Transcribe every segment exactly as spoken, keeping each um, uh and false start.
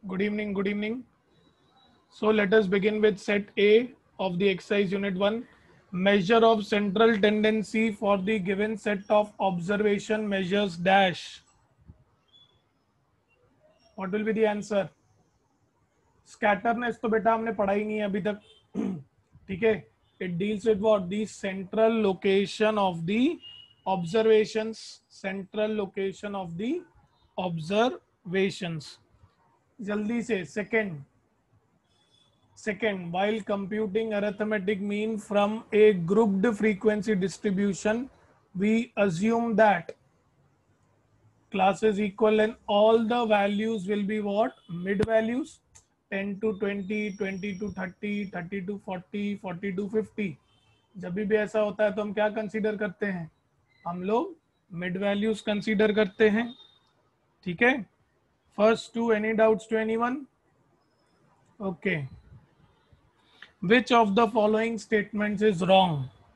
Good evening, good evening. So let us begin with set A of the exercise unit one. Measure of central tendency for the given set of observation measures dash. What will be the answer? Scatterness तो बेटा हमने पढ़ा ही नहीं है अभी तक. ठीक है. It deals with what? The central location of the observations. Central location of the observations. जल्दी से second. Second, while computing arithmetic mean from a grouped frequency distribution, we assume that class is equal and all the values will be what? Mid values. ten to twenty, twenty to thirty, thirty to forty, forty to fifty. जब भी ऐसा होता है तो हम क्या consider करते हैं? हम लोग मिड वैल्यूज कंसीडर करते हैं. ठीक है. First two, any doubts to anyone? Okay. Which of the following statements is wrong?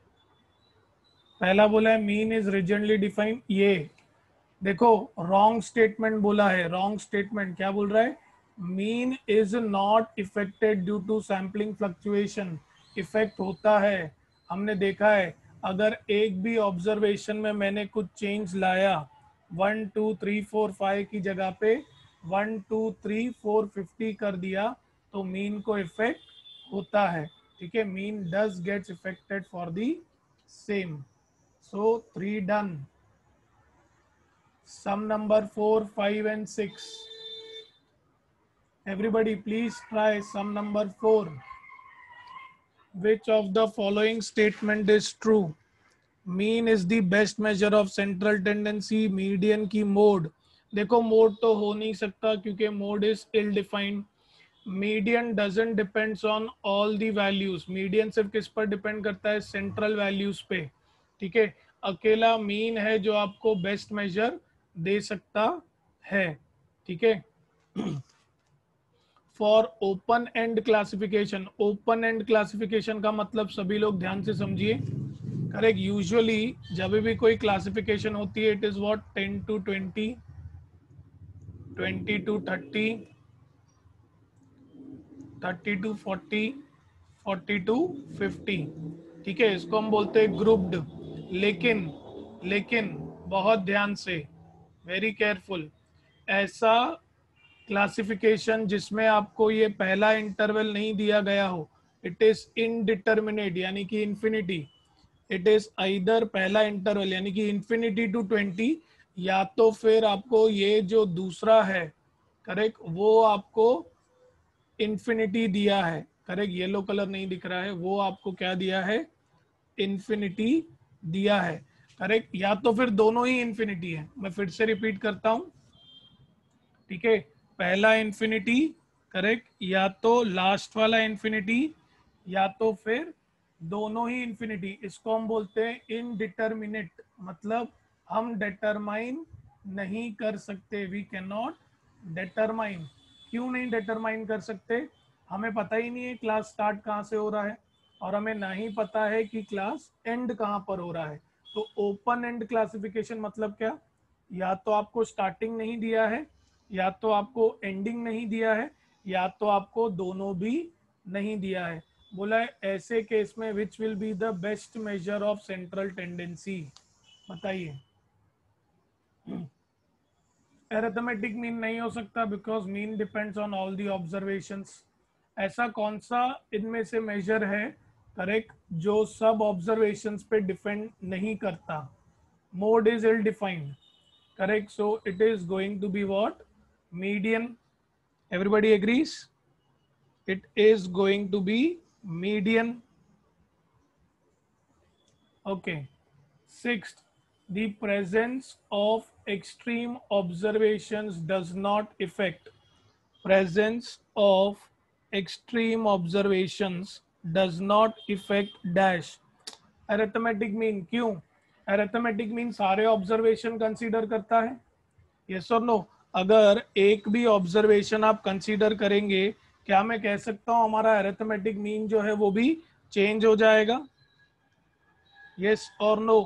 पहला बोला है मीन इज रीजनली डिफाइंड. ये देखो रॉन्ग स्टेटमेंट बोला है. रॉन्ग स्टेटमेंट क्या बोल रहा है? Mean is not affected due to sampling fluctuation. Affect होता है. हमने देखा है अगर एक भी ऑब्जर्वेशन में मैंने कुछ चेंज लाया one two three four five की जगह पे one two three four fifty कर दिया तो मीन को इफेक्ट होता है. ठीक है. Mean does gets affected for the same. So three done. Sum number four, five and six. Everybody please try sum number four. Which of the following statement is true? Mean is the best measure of central tendency. Median की mode. देखो mode तो हो नहीं सकता क्योंकि mode is ill defined. Median doesn't depends on all the values. Median सिर्फ किस पर डिपेंड करता है? सेंट्रल वैल्यूज पे. ठीक है. अकेला मीन है जो आपको बेस्ट मेजर दे सकता है. ठीक है. For open end classification. Open end classification का मतलब सभी लोग ध्यान से समझिए. करेक्ट. यूजुअली जब भी कोई क्लासिफिकेशन होती है it is what? Ten to twenty, twenty to thirty, thirty to forty, forty to fifty. ठीक है. इसको हम बोलते हैं ग्रुप्ड. लेकिन लेकिन बहुत ध्यान से, वेरी केयरफुल, ऐसा क्लासिफिकेशन जिसमें आपको ये पहला इंटरवल नहीं दिया गया हो, इट इज इनडिटर्मिनेट यानी कि इंफिनिटी. इट इज आइदर पहला इंटरवल यानी कि इंफिनिटी टू ट्वेंटी, या तो फिर आपको ये जो दूसरा है करेक्ट वो आपको इंफिनिटी दिया है. करेक्ट. येलो कलर नहीं दिख रहा है. वो आपको क्या दिया है? इंफिनिटी दिया है. करेक्ट. या तो फिर दोनों ही इंफिनिटी है. मैं फिर से रिपीट करता हूं. ठीक है. पहला इंफिनिटी करेक्ट, या तो लास्ट वाला इंफिनिटी, या तो फिर दोनों ही इंफिनिटी. इसको हम बोलते हैं इनडिटर्मिनेट. मतलब हम डिटरमाइन नहीं कर सकते. We can not determine. क्यों नहीं डिटरमाइन कर सकते? हमें पता ही नहीं है क्लास स्टार्ट कहाँ से हो रहा है और हमें नहीं पता है कि क्लास एंड कहाँ पर हो रहा है. तो ओपन एंड क्लासिफिकेशन मतलब क्या? या तो आपको स्टार्टिंग नहीं दिया है, या तो आपको एंडिंग नहीं दिया है, या तो आपको दोनों भी नहीं दिया है. बोला है ऐसे केस में which will be the best measure of central tendency? बताइए. अरिथमेटिक मीन नहीं हो सकता because mean depends on all the observations. ऐसा कौन सा इनमें से मेजर है करेक्ट जो सब ऑब्जर्वेशंस पे डिपेंड नहीं करता? Mode is ill defined. Correct. So it is going to be what? Median. Everybody agrees? It is going to be median. Okay. Sixth, the presence of extreme observations does not affect. Presence of extreme observations does not affect dash. Arithmetic mean. क्यों? Arithmetic mean सारे observation consider करता है. Yes और no? अगर एक भी observation आप consider करेंगे, क्या मैं कह सकता हूं हमारा अरिथमेटिक मीन जो है वो भी चेंज हो जाएगा? यस और नो?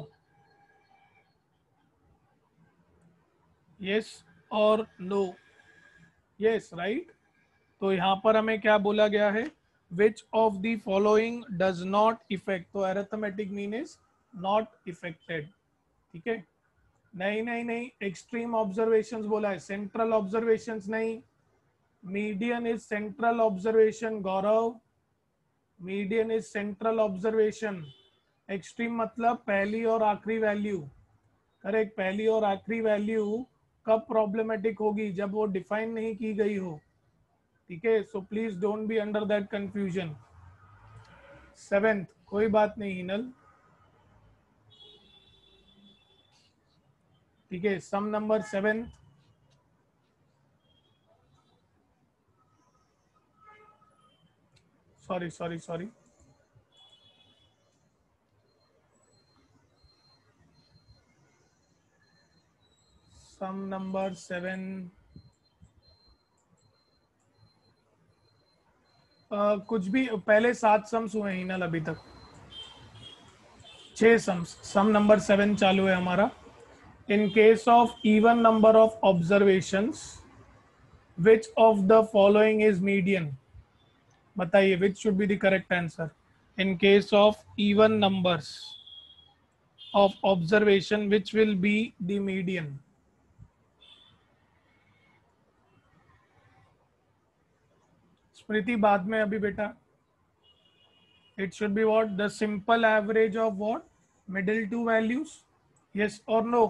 यस और नो? Yes right. तो यहाँ पर हमें क्या बोला गया है, which of the following does not affect, तो arithmetic mean is not affected. ठीक है, नहीं नहीं नहीं, एक्सट्रीम ऑब्जर्वेशंस बोला है, सेंट्रल ऑब्जर्वेशंस नहीं। Median is central observation Gaurav, median is central observation. Extreme मतलब पहली और आखिरी वैल्यू। करेक्ट, पहली और आखिरी वैल्यू कब प्रॉब्लमेटिक होगी, जब वो डिफाइन नहीं की गई हो। ठीक है, so please don't be under that confusion. Seventh, कोई बात नहीं हिनल। ठीक है, sum number seventh, sorry sorry sorry sum number seven, कुछ भी पहले सात सम्स हुए हैं हिनल, अभी तक छह सम्स, सम नंबर सेवन चालू है हमारा। In case of even number of observations which of the following is median, बताइए which should be the correct answer. In case of even numbers of observation which will be the median. Smriti बाद में अभी बेटा। It should be what? The simple average of what? Middle two values? Yes or no?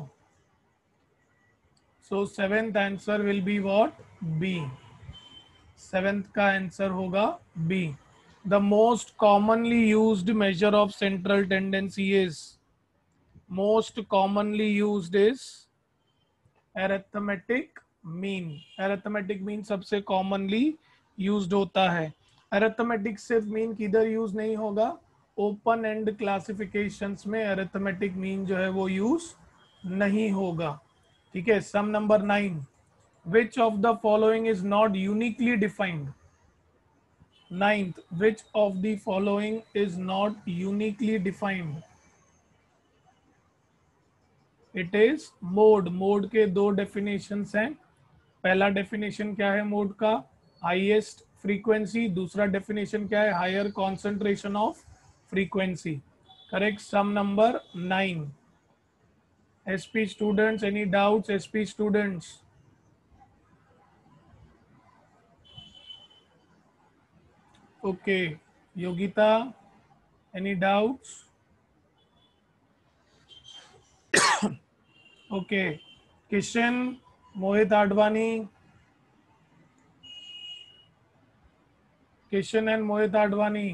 So seventh answer will be what? B. Seventh का answer होगा B. The most commonly used measure of central tendency is, most commonly used is arithmetic mean. Arithmetic mean सबसे commonly used होता है। Arithmetic सिर्फ mean किधर use नहीं होगा, open end classifications में अरिथमेटिक मीन जो है वो यूज नहीं होगा। ठीक है, sum number nine, which of the following is not uniquely defined. Ninth, which of the following is not uniquely defined. It is mode. Mode के दो डेफिनेशंस हैं। पहला डेफिनेशन क्या है मोड का, हाईएस्ट फ्रीक्वेंसी। दूसरा डेफिनेशन क्या है, higher concentration of frequency. Correct, sum number nine. SP students, any doubts SP students? Okay, Yogita, any doubts? Okay, Kishan, Mohit Advani, Kishan and Mohit Advani.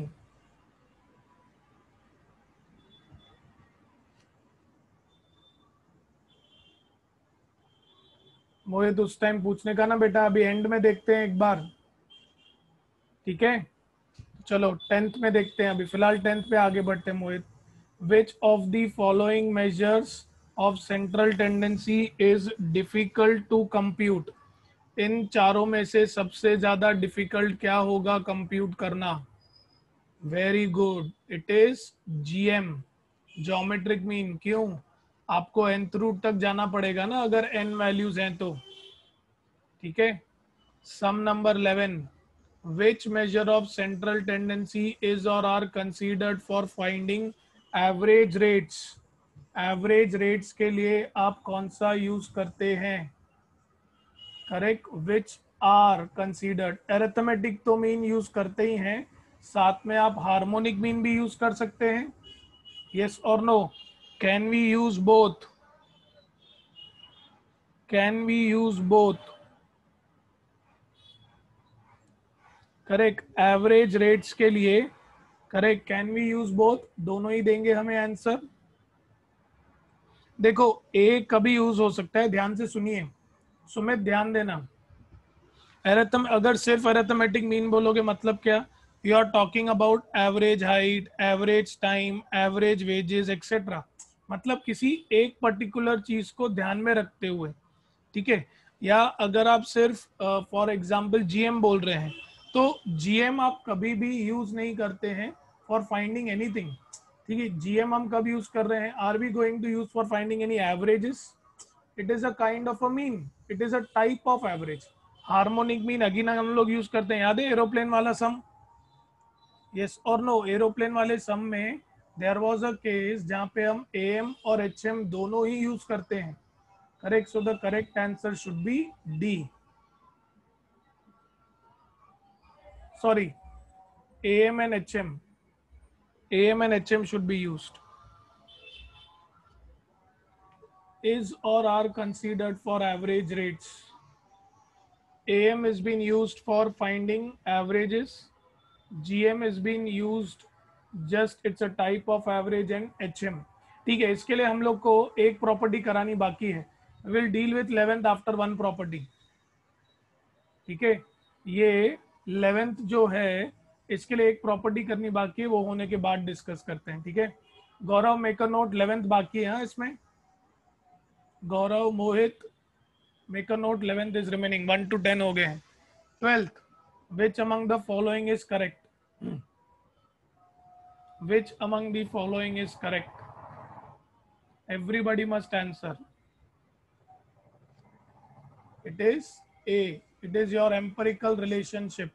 Mohit उस टाइम पूछने का ना बेटा, अभी एंड में देखते हैं एक बार। ठीक है, चलो टेंथ में देखते हैं, अभी फिलहाल टेंथ पे आगे बढ़ते हैं। Mohit, which of the following measures of central tendency is difficult to compute. इन चारों में से सबसे ज्यादा डिफिकल्ट क्या होगा कंप्यूट करना? Very good, it is GM, geometric mean. क्यों? आपको nth रूट तक जाना पड़ेगा ना अगर n वैल्यूज हैं तो। ठीक है, sum number eleven, which measure of central tendency is or are considered for finding average rates? Average rates के लिए आप कौन सा यूज करते हैं? Correct, which are considered. Arithmetic तो मीन यूज करते ही हैं, साथ में आप हार्मोनिक मीन भी यूज कर सकते हैं। यस और no, can we use both? Can we use both? Correct, average rates के लिए correct, can we use both, दोनों ही देंगे हमें आंसर। देखो ए कभी यूज हो सकता है, ध्यान से सुनिए सुमित, ध्यान देना। एरिथम अगर सिर्फ एरिथमेटिक मीन बोलोगे मतलब क्या, you are talking about average height, average time, average wages etcetera, मतलब किसी एक पर्टिकुलर चीज को ध्यान में रखते हुए। ठीक है, या अगर आप सिर्फ फॉर एग्जांपल जीएम बोल रहे हैं तो जीएम आप कभी भी यूज नहीं करते हैं फॉर फाइंडिंग एनीथिंग। ठीक है, जीएम हम कब यूज कर रहे हैं, are we going to use for finding any averages? It is a kind of a mean, it is a type of average. Harmonic mean again हम लोग यूज करते हैं, याद है एरोप्लेन वाला सम, यस और नो, एरोप्लेन वाले sum में देयर वाज अ केस जहां पे हम एम और एचएम दोनों ही यूज करते हैं, correct, so the correct answer should be D, sorry M and HM, M and HM should be used. Is or are considered for average rates. A M is being used for finding averages. G M is being used just it's a type of average and H M. ठीक है, इसके लिए हम लोग को एक property करानी बाकी है. We'll deal with eleventh after one property. ठीक है, ये eleventh जो है इसके लिए एक प्रॉपर्टी करनी बाकी है, वो होने के बाद डिस्कस करते हैं. ठीक है, Gaurav make a note, eleventh बाकी है. हाँ, इसमें Gaurav, Mohit, make a note, eleventh is remaining, one to ten हो गए हैं. twelfth, which among the following is correct? Which among the following is correct? Everybody must answer. It is A. It is your empirical relationship.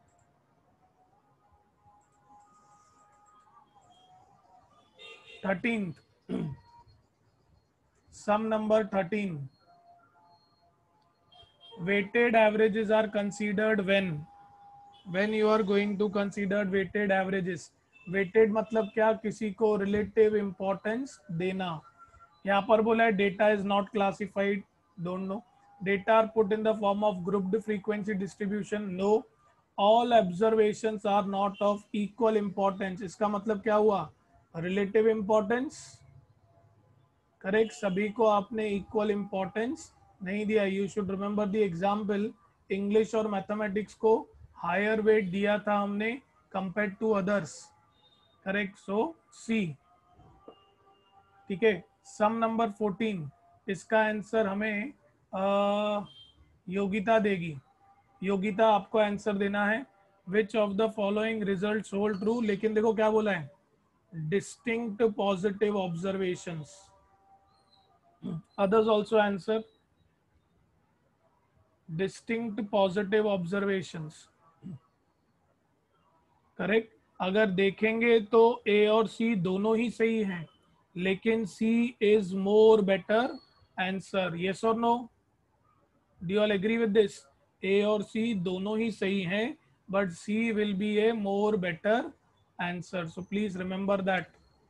thirteenth, sum number thirteen. Weighted averages are considered when when you are going to consider weighted averages. Weighted मतलब क्या, किसी को relative importance देना. यहाँ पर बोला है data is not classified, don't know. Data are put in the form of grouped frequency distribution, no. All observations are not of equal importance. इसका मतलब क्या हुआ, relative importance, करेक्ट, सभी को आपने इक्वल इंपॉर्टेंस नहीं दिया. You should remember the example, English और मैथमेटिक्स को हायर वेट दिया था हमने compare to others, correct, so C. ठीक है, सम नंबर फोर्टीन, इसका आंसर हमें आ, योगिता देगी. योगिता आपको आंसर देना है. Which of the following results hold true, लेकिन देखो क्या बोला है, distinct positive observations. Others also answer distinct positive observations. Correct, अगर देखेंगे तो ए और सी दोनों ही सही हैं, लेकिन C is more better answer. Yes और no, do you all agree with this? A और सी दोनों ही सही हैं, but C will be a more better answer. So please remember that.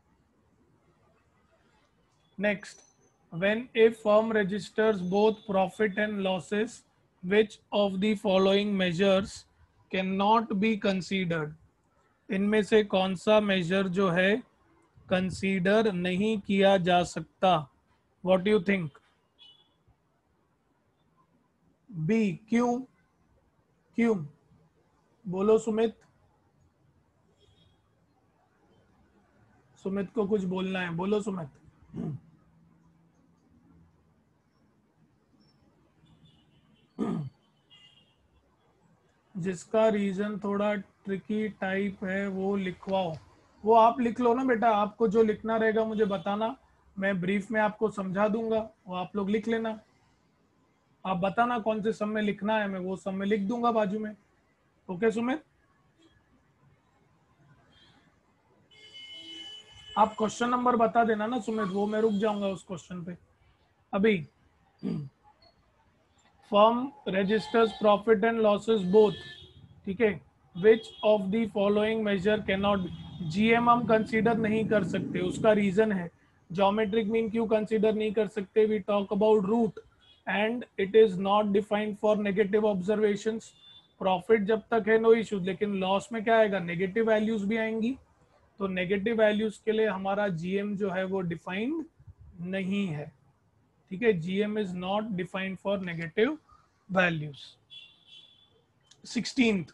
Next, when a firm registers both profit and losses, which of the following measures cannot be considered? इनमें से कौन सा major जो है कंसीडर नहीं किया जा सकता? What do you think? B, क्यों? क्यों बोलो सुमित. सुमित को कुछ बोलना है, बोलो सुमित. जिसका रीजन थोड़ा ट्रिकी टाइप है वो लिखवाओ. वो आप लिख लो ना बेटा, आपको जो लिखना रहेगा मुझे बताना, मैं ब्रीफ में आपको समझा दूंगा, वो आप लोग लिख लेना. आप बताना कौन से सब में लिखना है, मैं वो सब में लिख दूंगा बाजू में. ओके सुमित, आप क्वेश्चन नंबर बता देना ना सुमित, वो मैं रुक जाऊंगा उस क्वेश्चन पे. अभी firm registers profit and losses both, ठीक है. Which of the following measure can not be, GM हम कंसीडर नहीं कर सकते, उसका रीजन है. ज्योमेट्रिक मीन क्यों कंसीडर नहीं कर सकते? We talk about root and it is not defined for negative observations. Profit जब तक है नो इश्यूज, लेकिन लॉस में क्या आएगा, नेगेटिव वैल्यूज भी आएंगी. तो नेगेटिव वैल्यूज के लिए हमारा जीएम जो है वो डिफाइंड नहीं है. ठीक है, GM is not defined for negative values. sixteenth,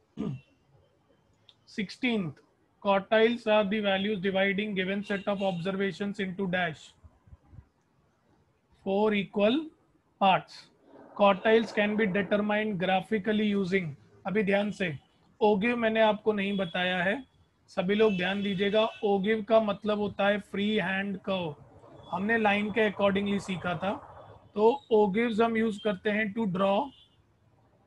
sixteenth, quartiles are the values dividing given set of observations into dash four equal parts. Quartiles can be determined graphically using, अभी ध्यान से, ओगिव मैंने आपको नहीं बताया है, सभी लोग ध्यान दीजिएगा. ओगिव का मतलब होता है फ्री हैंड कर्व, हमने लाइन के अकॉर्डिंगली सीखा था. तो ओगिव्स हम यूज करते हैं टू ड्रॉ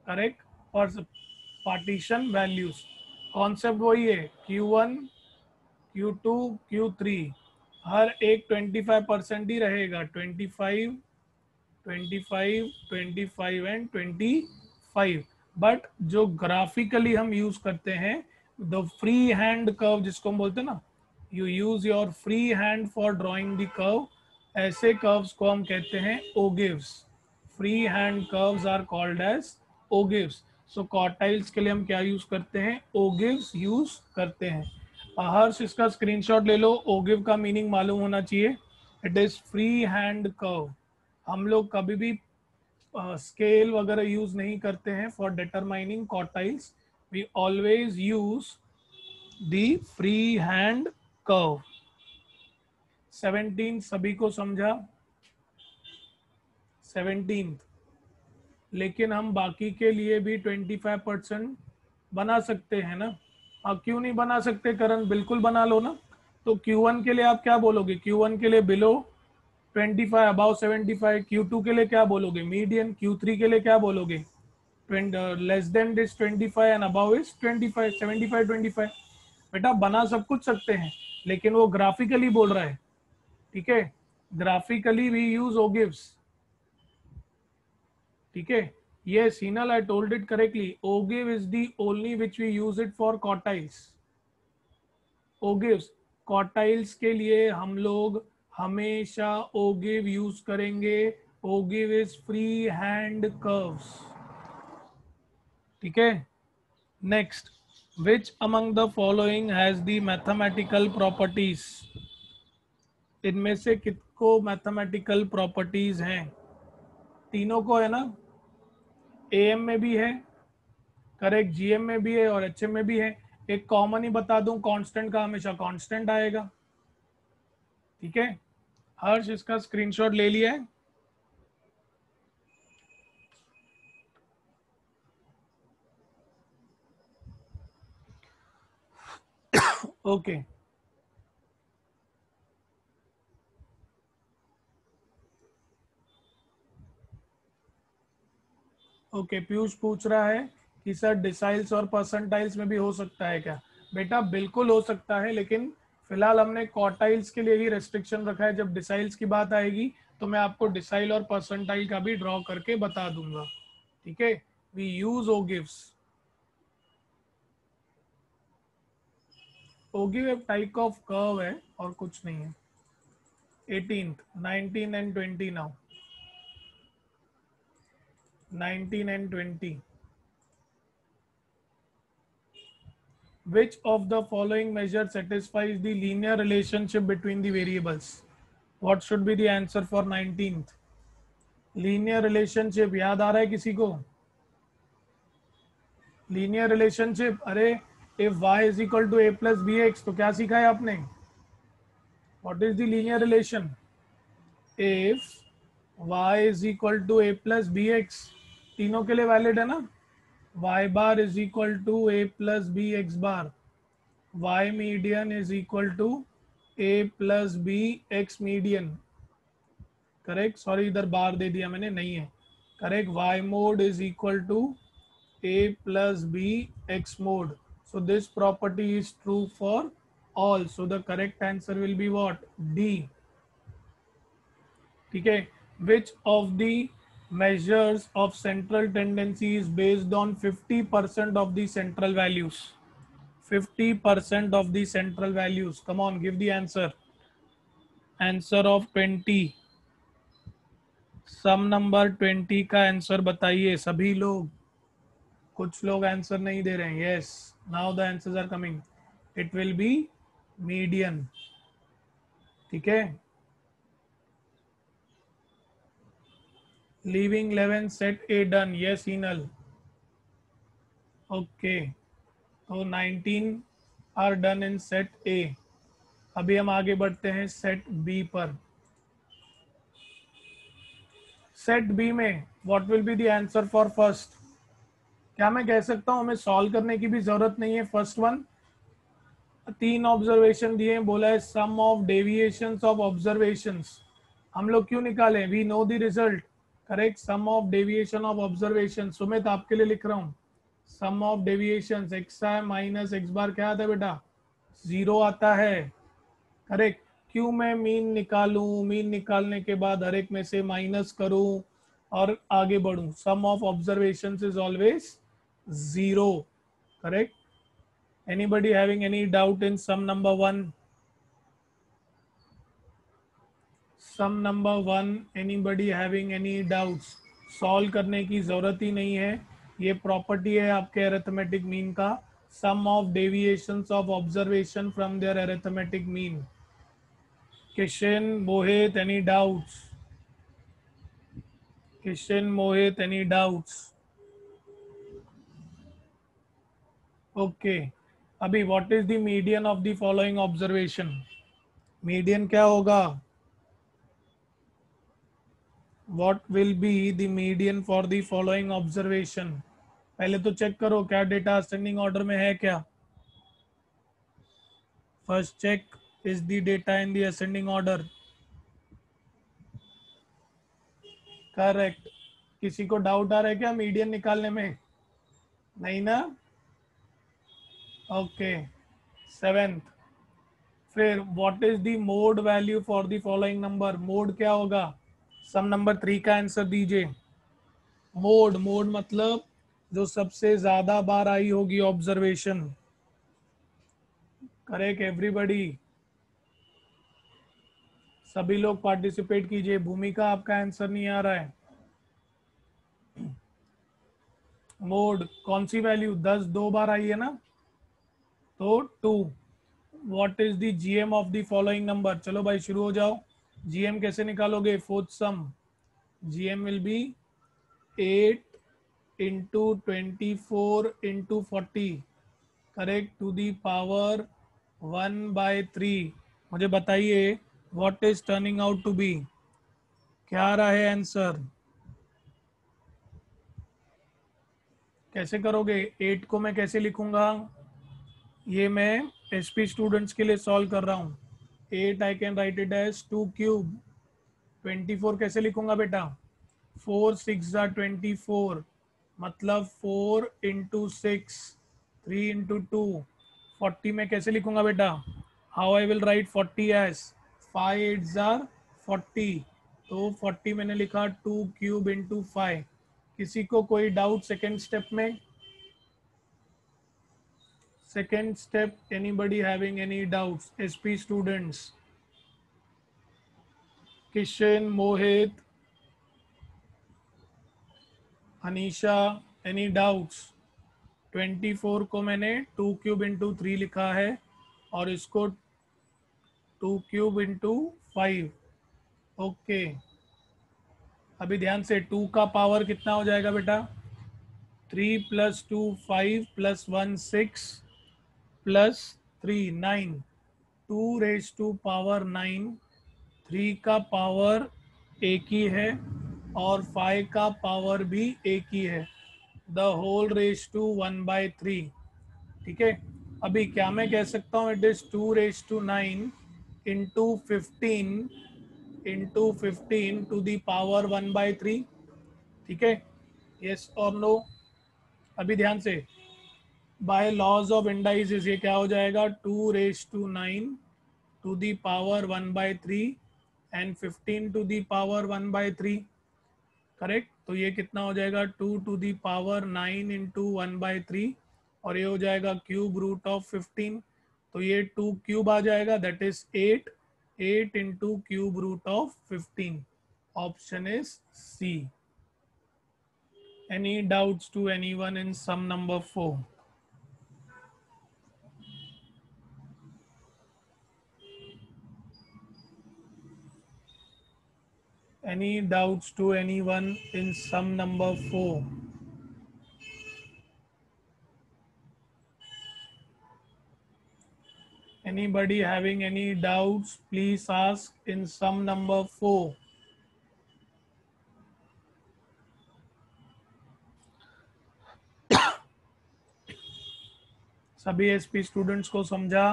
करेक्ट, और पार्टीशन वैल्यूज कॉन्सेप्ट वही है, Q one Q two Q three, हर एक ट्वेंटी फाइव परसेंट ही रहेगा, twenty five twenty five twenty five and twenty five. But जो ग्राफिकली हम यूज करते हैं, द फ्री हैंड कर्व जिसको हम बोलते हैं ना, you use your free hand for drawing the curve, ऐसे कर्व्स को हम कहते हैं ogives. Free hand curves are called as ogives. So quartiles के लिए हम क्या यूज करते हैं, ओगिव्स यूज करते हैं। हर्ष इसका स्क्रीनशॉट ले लो, ओगिव का मीनिंग मालूम होना चाहिए, it is free hand curve. हम लोग कभी भी स्केल uh, वगैरह यूज नहीं करते हैं for determining quartiles, we always use the free hand curve. Seventeen सभी को समझा, सेवनटीन। लेकिन हम बाकी के लिए भी ट्वेंटी फाइव परसेंट बना सकते हैं ना, हाँ क्यों नहीं बना सकते करण, बिल्कुल बना लो ना। तो क्यू वन के लिए आप क्या बोलोगे, क्यू वन के लिए below twenty five, above seventy five, Q two के लिए क्या बोलोगे मीडियन, क्यू थ्री के लिए क्या बोलोगे less than this twenty five and above is twenty five, seventy five twenty five. बेटा बना सब कुछ सकते हैं, लेकिन वो ग्राफिकली बोल रहा है, ठीक है, ग्राफिकली वी यूज ओगिव्स, ठीक है। Yes, Hinal, I told it correctly. Ogive is the only which we use it for quartiles. Ogives, quartiles के लिए हम लोग हमेशा ogive यूज करेंगे। Ogive is free hand curves, ठीक है। Next, which among the following has the mathematical properties? इनमें से कितको मैथमेटिकल प्रॉपर्टीज हैं, तीनों को है ना, एएम में भी है, करेक्ट, जीएम में भी है और एचएम में भी है। एक कॉमन ही बता दूं, कांस्टेंट का हमेशा कांस्टेंट आएगा, ठीक है। हर्ष इसका स्क्रीनशॉट ले लिया है, ओके। ओके, पीयूष पूछ रहा है कि सर डिसाइल्स और परसेंटाइल्स में भी हो सकता है क्या। बेटा बिल्कुल हो सकता है, लेकिन फिलहाल हमने क्वार्टाइल्स के लिए ही रेस्ट्रिक्शन रखा है। जब डिसाइल्स की बात आएगी तो मैं आपको डिसाइल और परसेंटाइल का भी ड्रॉ करके बता दूंगा, ठीक है। We use ओगिव्स। ओगिव एक टाइप ऑफ कर्व है और कुछ नहीं है। Eighteenth, nineteen and twenty now, nineteen and twenty. Which of the following measure satisfies the linear relationship between the variables? What should be the answer for nineteenth? Linear relationship याद आ रहा है किसी को? Linear relationship, अरे if y is equal to a plus bx तो क्या सीखा है आपने? What is the linear relation? If y is equal to a plus bx, तीनों के लिए वैलिड है ना, y bar is equal to a plus bx bar, y median is equal to a plus b x median, correct, sorry इधर bar दे दिया मैंने, नहीं है correct, y mod is equal to a plus b x mod, so this property is true for all, so the correct answer will be what, D, ठीक है। which of the measures of central tendency is based on fifty percent of the central values, fifty percent of the central values, come on give the answer, answer of twenty, sum number twenty का answer बताइए सभी लोग, कुछ लोग answer नहीं दे रहे हैं। Yes, now the answers are coming, it will be median, ठीक है। Leaving eleven set A done, yes इनल, ओके, तो nineteen are done in set A. अभी हम आगे बढ़ते हैं सेट बी पर। सेट बी में what will be the answer for first, क्या मैं कह सकता हूं हमें सॉल्व करने की भी जरूरत नहीं है। फर्स्ट वन, तीन ऑब्जर्वेशन दिए, बोला है sum of deviations of observations, हम लोग क्यों निकालें, we know the result, correct, sum of deviation of observation, Sumit आपके लिए लिख रहा हूँ, sum of deviation X I minus X bar क्या आता है बेटा, जीरो आता है। करेक्ट, क्यों मैं मीन निकालूं, मीन निकालने के बाद हर एक में से माइनस करूं और आगे बढ़ूं, sum of observation is always zero. Correct, anybody having any doubt in sum number one, sum number one, anybody having any doubts? Solve करने की जरूरत ही नहीं है, ये प्रॉपर्टी है आपके अरिथमेटिक मीन का, sum of deviations of observation from their arithmetic mean. Kishan, Mohit, any doubts? Kishan, Mohit, any doubts? Okay, अभी what is the median of the following observation? Median क्या होगा? What will be the median for the following observation? पहले तो check करो क्या data ascending order में है क्या। First check is the data in the ascending order. Correct, किसी को डाउट आ रहा है क्या मीडियन निकालने में? नहीं ना? ओके, सेवेंथ, फिर what is the mode value for the following number? Mode क्या होगा? सम नंबर थ्री का आंसर दीजिए। मोड, मोड मतलब जो सबसे ज्यादा बार आई होगी ऑब्जर्वेशन। करेक्ट एवरीबडी, सभी लोग पार्टिसिपेट कीजिए। भूमिका आपका आंसर नहीं आ रहा है। मोड कौन सी वैल्यू? दस दो बार आई है ना, तो two. What is the GM of the following number? चलो भाई शुरू हो जाओ। जीएम कैसे निकालोगे? Fourth sum, GM will be eight into twenty four into forty, correct, to the power one by three. मुझे बताइए what is turning out to be, क्या आ रहा है आंसर? कैसे करोगे? एट को मैं कैसे लिखूंगा? ये मैं एसपी स्टूडेंट्स के लिए सॉल्व कर रहा हूँ। Eight I can write it as two cube. Twenty four कैसे लिखूंगा बेटा? फोर सिक्स ज़ा ट्वेंटी फोर, मतलब four into six, three into two. Forty में कैसे लिखूंगा बेटा? How I will write forty as? Five eight ज़ा फोर्टी, तो फोर्टी मैंने लिखा टू क्यूब इंटू फाइव। किसी को कोई डाउट सेकेंड स्टेप में? Second step, anybody having any doubts? S P students, Kishan, Mohit, Anisha, any doubts? Twenty four को मैंने टू क्यूब इंटू थ्री लिखा है और इसको two cube into five. Okay, अभी ध्यान से, टू का पावर कितना हो जाएगा बेटा? Three plus two five plus one six plus three nine, two raise to power nine. Three का पावर एक ही है और फाइव का पावर भी एक ही है, the whole raise to one by three. ठीक है, अभी क्या मैं कह सकता हूँ? It is two raise to nine into fifteen into fifteen to the power one by three. ठीक है, यस और नो? अभी ध्यान से, बाय लॉज ऑफ इंडाइसिस ये क्या हो जाएगा? Two raise to nine to the power one by three and fifteen to the power one by three. Correct, तो ये कितना हो जाएगा? Two to the power nine into one by three, और ये हो जाएगा क्यूब रूट ऑफ फिफ्टीन, तो ये टू क्यूब आ जाएगा, that is eight. Eight into cube root of fifteen, option is C. Any doubts to anyone in sum number four? Any doubts to anyone in sum number four? Anybody having any doubts, please ask in sum number four. सभी SP students को समझा?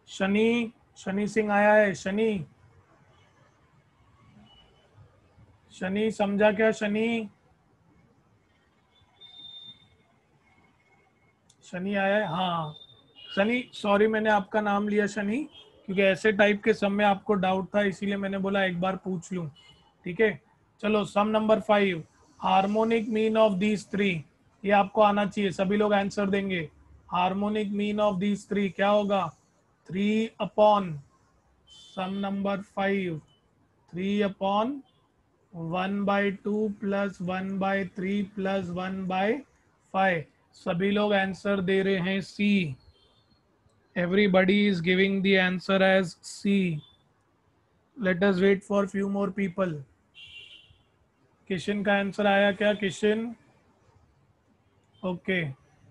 शनि, शनि सिंह आया है। शनि, शनि समझा क्या? शनि शनि आया है? हाँ शनि, सॉरी मैंने आपका नाम लिया शनि, क्योंकि ऐसे टाइप के सम में आपको डाउट था, इसीलिए मैंने बोला एक बार पूछ लूं। ठीक है, चलो sum number five, harmonic mean of these three, ये आपको आना चाहिए, सभी लोग आंसर देंगे। Harmonic mean of these three क्या होगा? Three upon sum number five, three upon one by two plus one by three plus one by five. सभी लोग आंसर दे रहे हैं सी। Everybody is giving the answer as C. Let us wait for few more people. Kishan का answer आया क्या? Kishan okay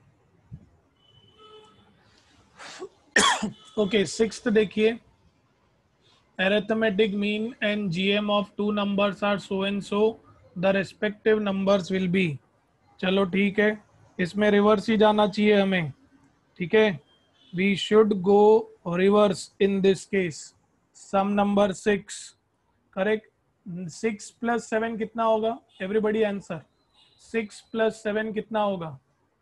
okay. Sixth देखिए, arithmetic mean and G M of two numbers are so and so, the respective numbers will be। चलो ठीक है, इसमें reverse ही जाना चाहिए हमें। ठीक है, we should go reverse in this case. Sum number six, correct. Six plus seven कितना होगा? Everybody answer. Six plus seven कितना होगा?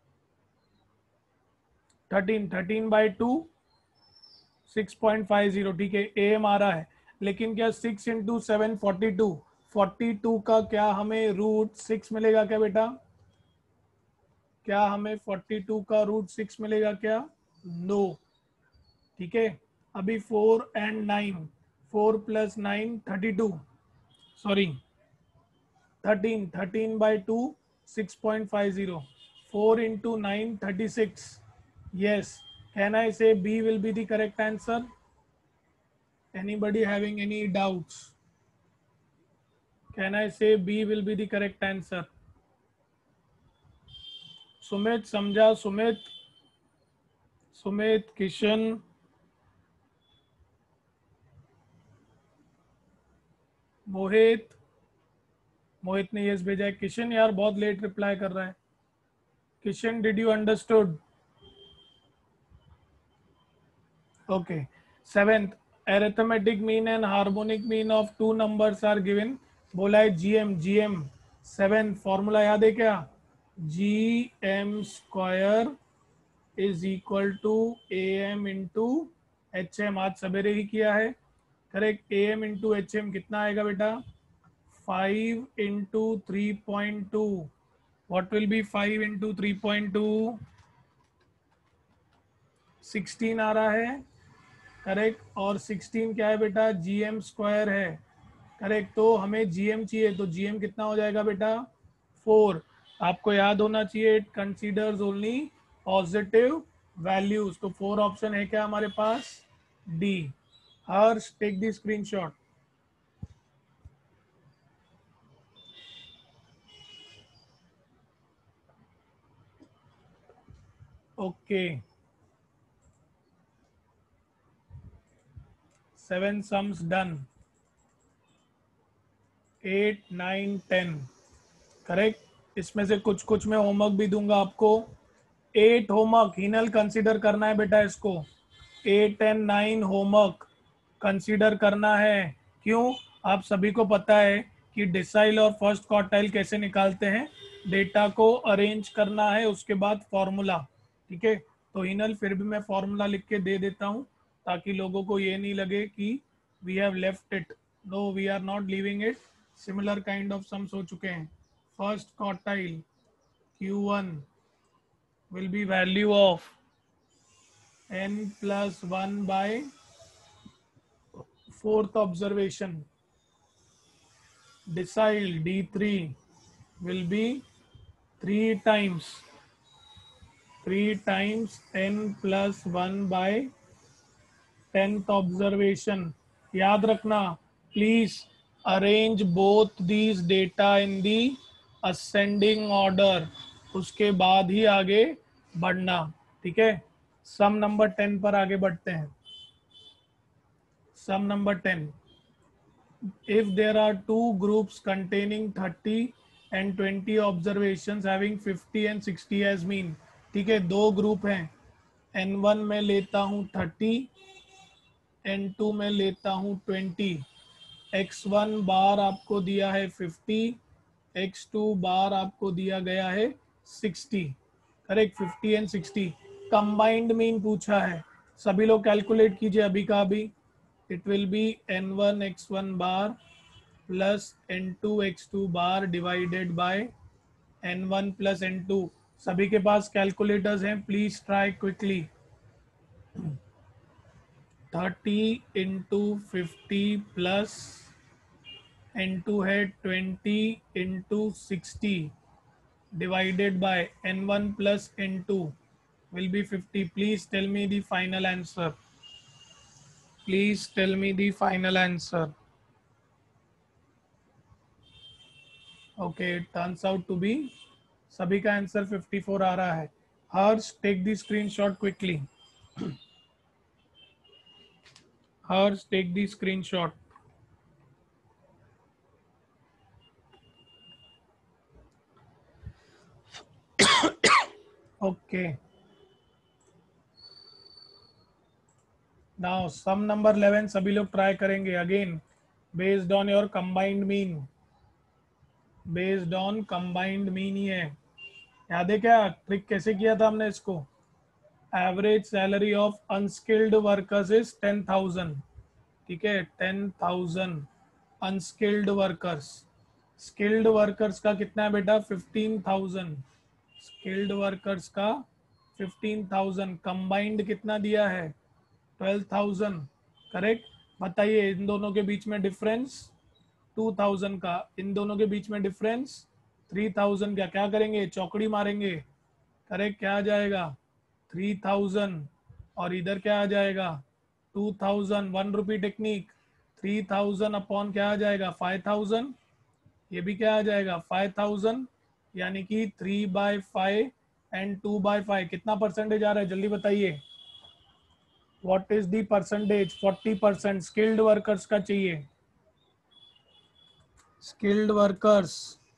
Thirteen. Thirteen by two six point five zero. ठीक है, ए एम आ रहा है, लेकिन क्या six into seven forty two, forty two का क्या हमें रूट सिक्स मिलेगा क्या बेटा? क्या हमें फोर्टी टू का रूट सिक्स मिलेगा क्या? No no. ठीक है, अभी four and nine, four plus nine thirty two, sorry thirteen, thirteen by two six point five zero, four into nine thirty six. yes, can I say B will be the correct answer? Anybody having any doubts? Can I say B will be the correct answer? Sumit समझा? सुमित सुमित किशन मोहित, मोहित ने yes भेजा है। किशन यार बहुत late reply कर रहा है। Kishan did you understood? Okay. Seventh, arithmetic mean and harmonic mean of two numbers are given। बोला है जीएम, जीएम सेवन फॉर्मूला याद है क्या? G M square is equal to A M into H M. आज सवेरे ही किया है, correct. A M into H M कितना आएगा बेटा? Five into three point two. What will be five into three point two? Sixteen आ रहा है, करेक्ट। और सिक्सटीन क्या है बेटा? जीएम स्क्वायर है, करेक्ट। तो हमें जीएम चाहिए, तो जीएम कितना हो जाएगा बेटा? फोर। आपको याद होना चाहिए, it considers only positive values. तो फोर ऑप्शन है क्या हमारे पास? D. Harsh take the screenshot. Okay, seven sums done, eight nine ten, correct. इसमें से कुछ कुछ मैं होमवर्क भी दूंगा आपको। एट होमवर्क हिनल कंसीडर करना है बेटा इसको। Eight and nine homework consider करना है। क्यों? आप सभी को पता है कि डिसाइल और फर्स्ट क्वार्टाइल कैसे निकालते हैं। डेटा को अरेंज करना है, उसके बाद फॉर्मूला। ठीक है, तो हिनल फिर भी मैं फॉर्मूला लिख के दे देता हूँ, ताकि लोगों को ये नहीं लगे कि we have left it. No, we are not leaving it. Similar kind of sums हो चुके हैं। First quartile Q one will be value of n plus one by fourth observation। Decile D three will be three times three times n plus one by tenth observation। याद रखना, please arrange both these data in the ascending order, उसके बाद ही आगे बढ़ना। ठीक है, sum number ten पर आगे बढ़ते हैं। Sum number ten, if there are two groups containing thirty and twenty observations having fifty and sixty as mean। ठीक है, दो ग्रुप हैं, एन वन में लेता हूँ थर्टी, एन टू में लेता हूँ ट्वेंटी, एक्स वन बार आपको दिया है फिफ्टी, एक्स टू बार आपको दिया गया है sixty, correct, fifty and sixty. Combined mean पूछा है, सभी लोग कैलकुलेट कीजिए अभी का अभी। It will be N one X one bar plus N two X two bar divided by N one plus N two. सभी के पास कैलकुलेटर्स हैं, please try quickly. Thirty into fifty plus N two है twenty into sixty divided by n one plus n two will be fifty. Please tell me the final answer. Please tell me the final answer. Okay, it turns out to be सभी का answer fifty four आ रहा है। Harsh, take the screenshot quickly. Harsh, take the screenshot. Okay. Now sum number eleven सभी लोग try करेंगे again, based on your combined mean. Based on combined mean ही है। याद है क्या ट्रिक कैसे किया था हमने इसको? Average salary of unskilled workers is ten thousand, ठीक है, ten thousand unskilled workers. Skilled workers का कितना है बेटा? Fifteen thousand. स्किल्ड वर्कर्स का फिफ्टीन थाउजेंड। कंबाइंड कितना दिया है? Twelve thousand, correct. बताइए इन दोनों के बीच में डिफरेंस टू थाउजेंड का, इन दोनों के बीच में डिफरेंस थ्री थाउजेंड का। क्या करेंगे? चौकड़ी मारेंगे, करेक्ट। क्या आ जाएगा? Three thousand. और इधर क्या आ जाएगा? Two thousand. One rupee technique, three thousand upon क्या आ जाएगा? Five thousand. ये भी क्या आ जाएगा? Five thousand. यानी कि three by five and two by five. कितना परसेंटेज आ रहा है जल्दी बताइए? What is the percentage? Forty percent skilled workers का चाहिए। Skilled workers,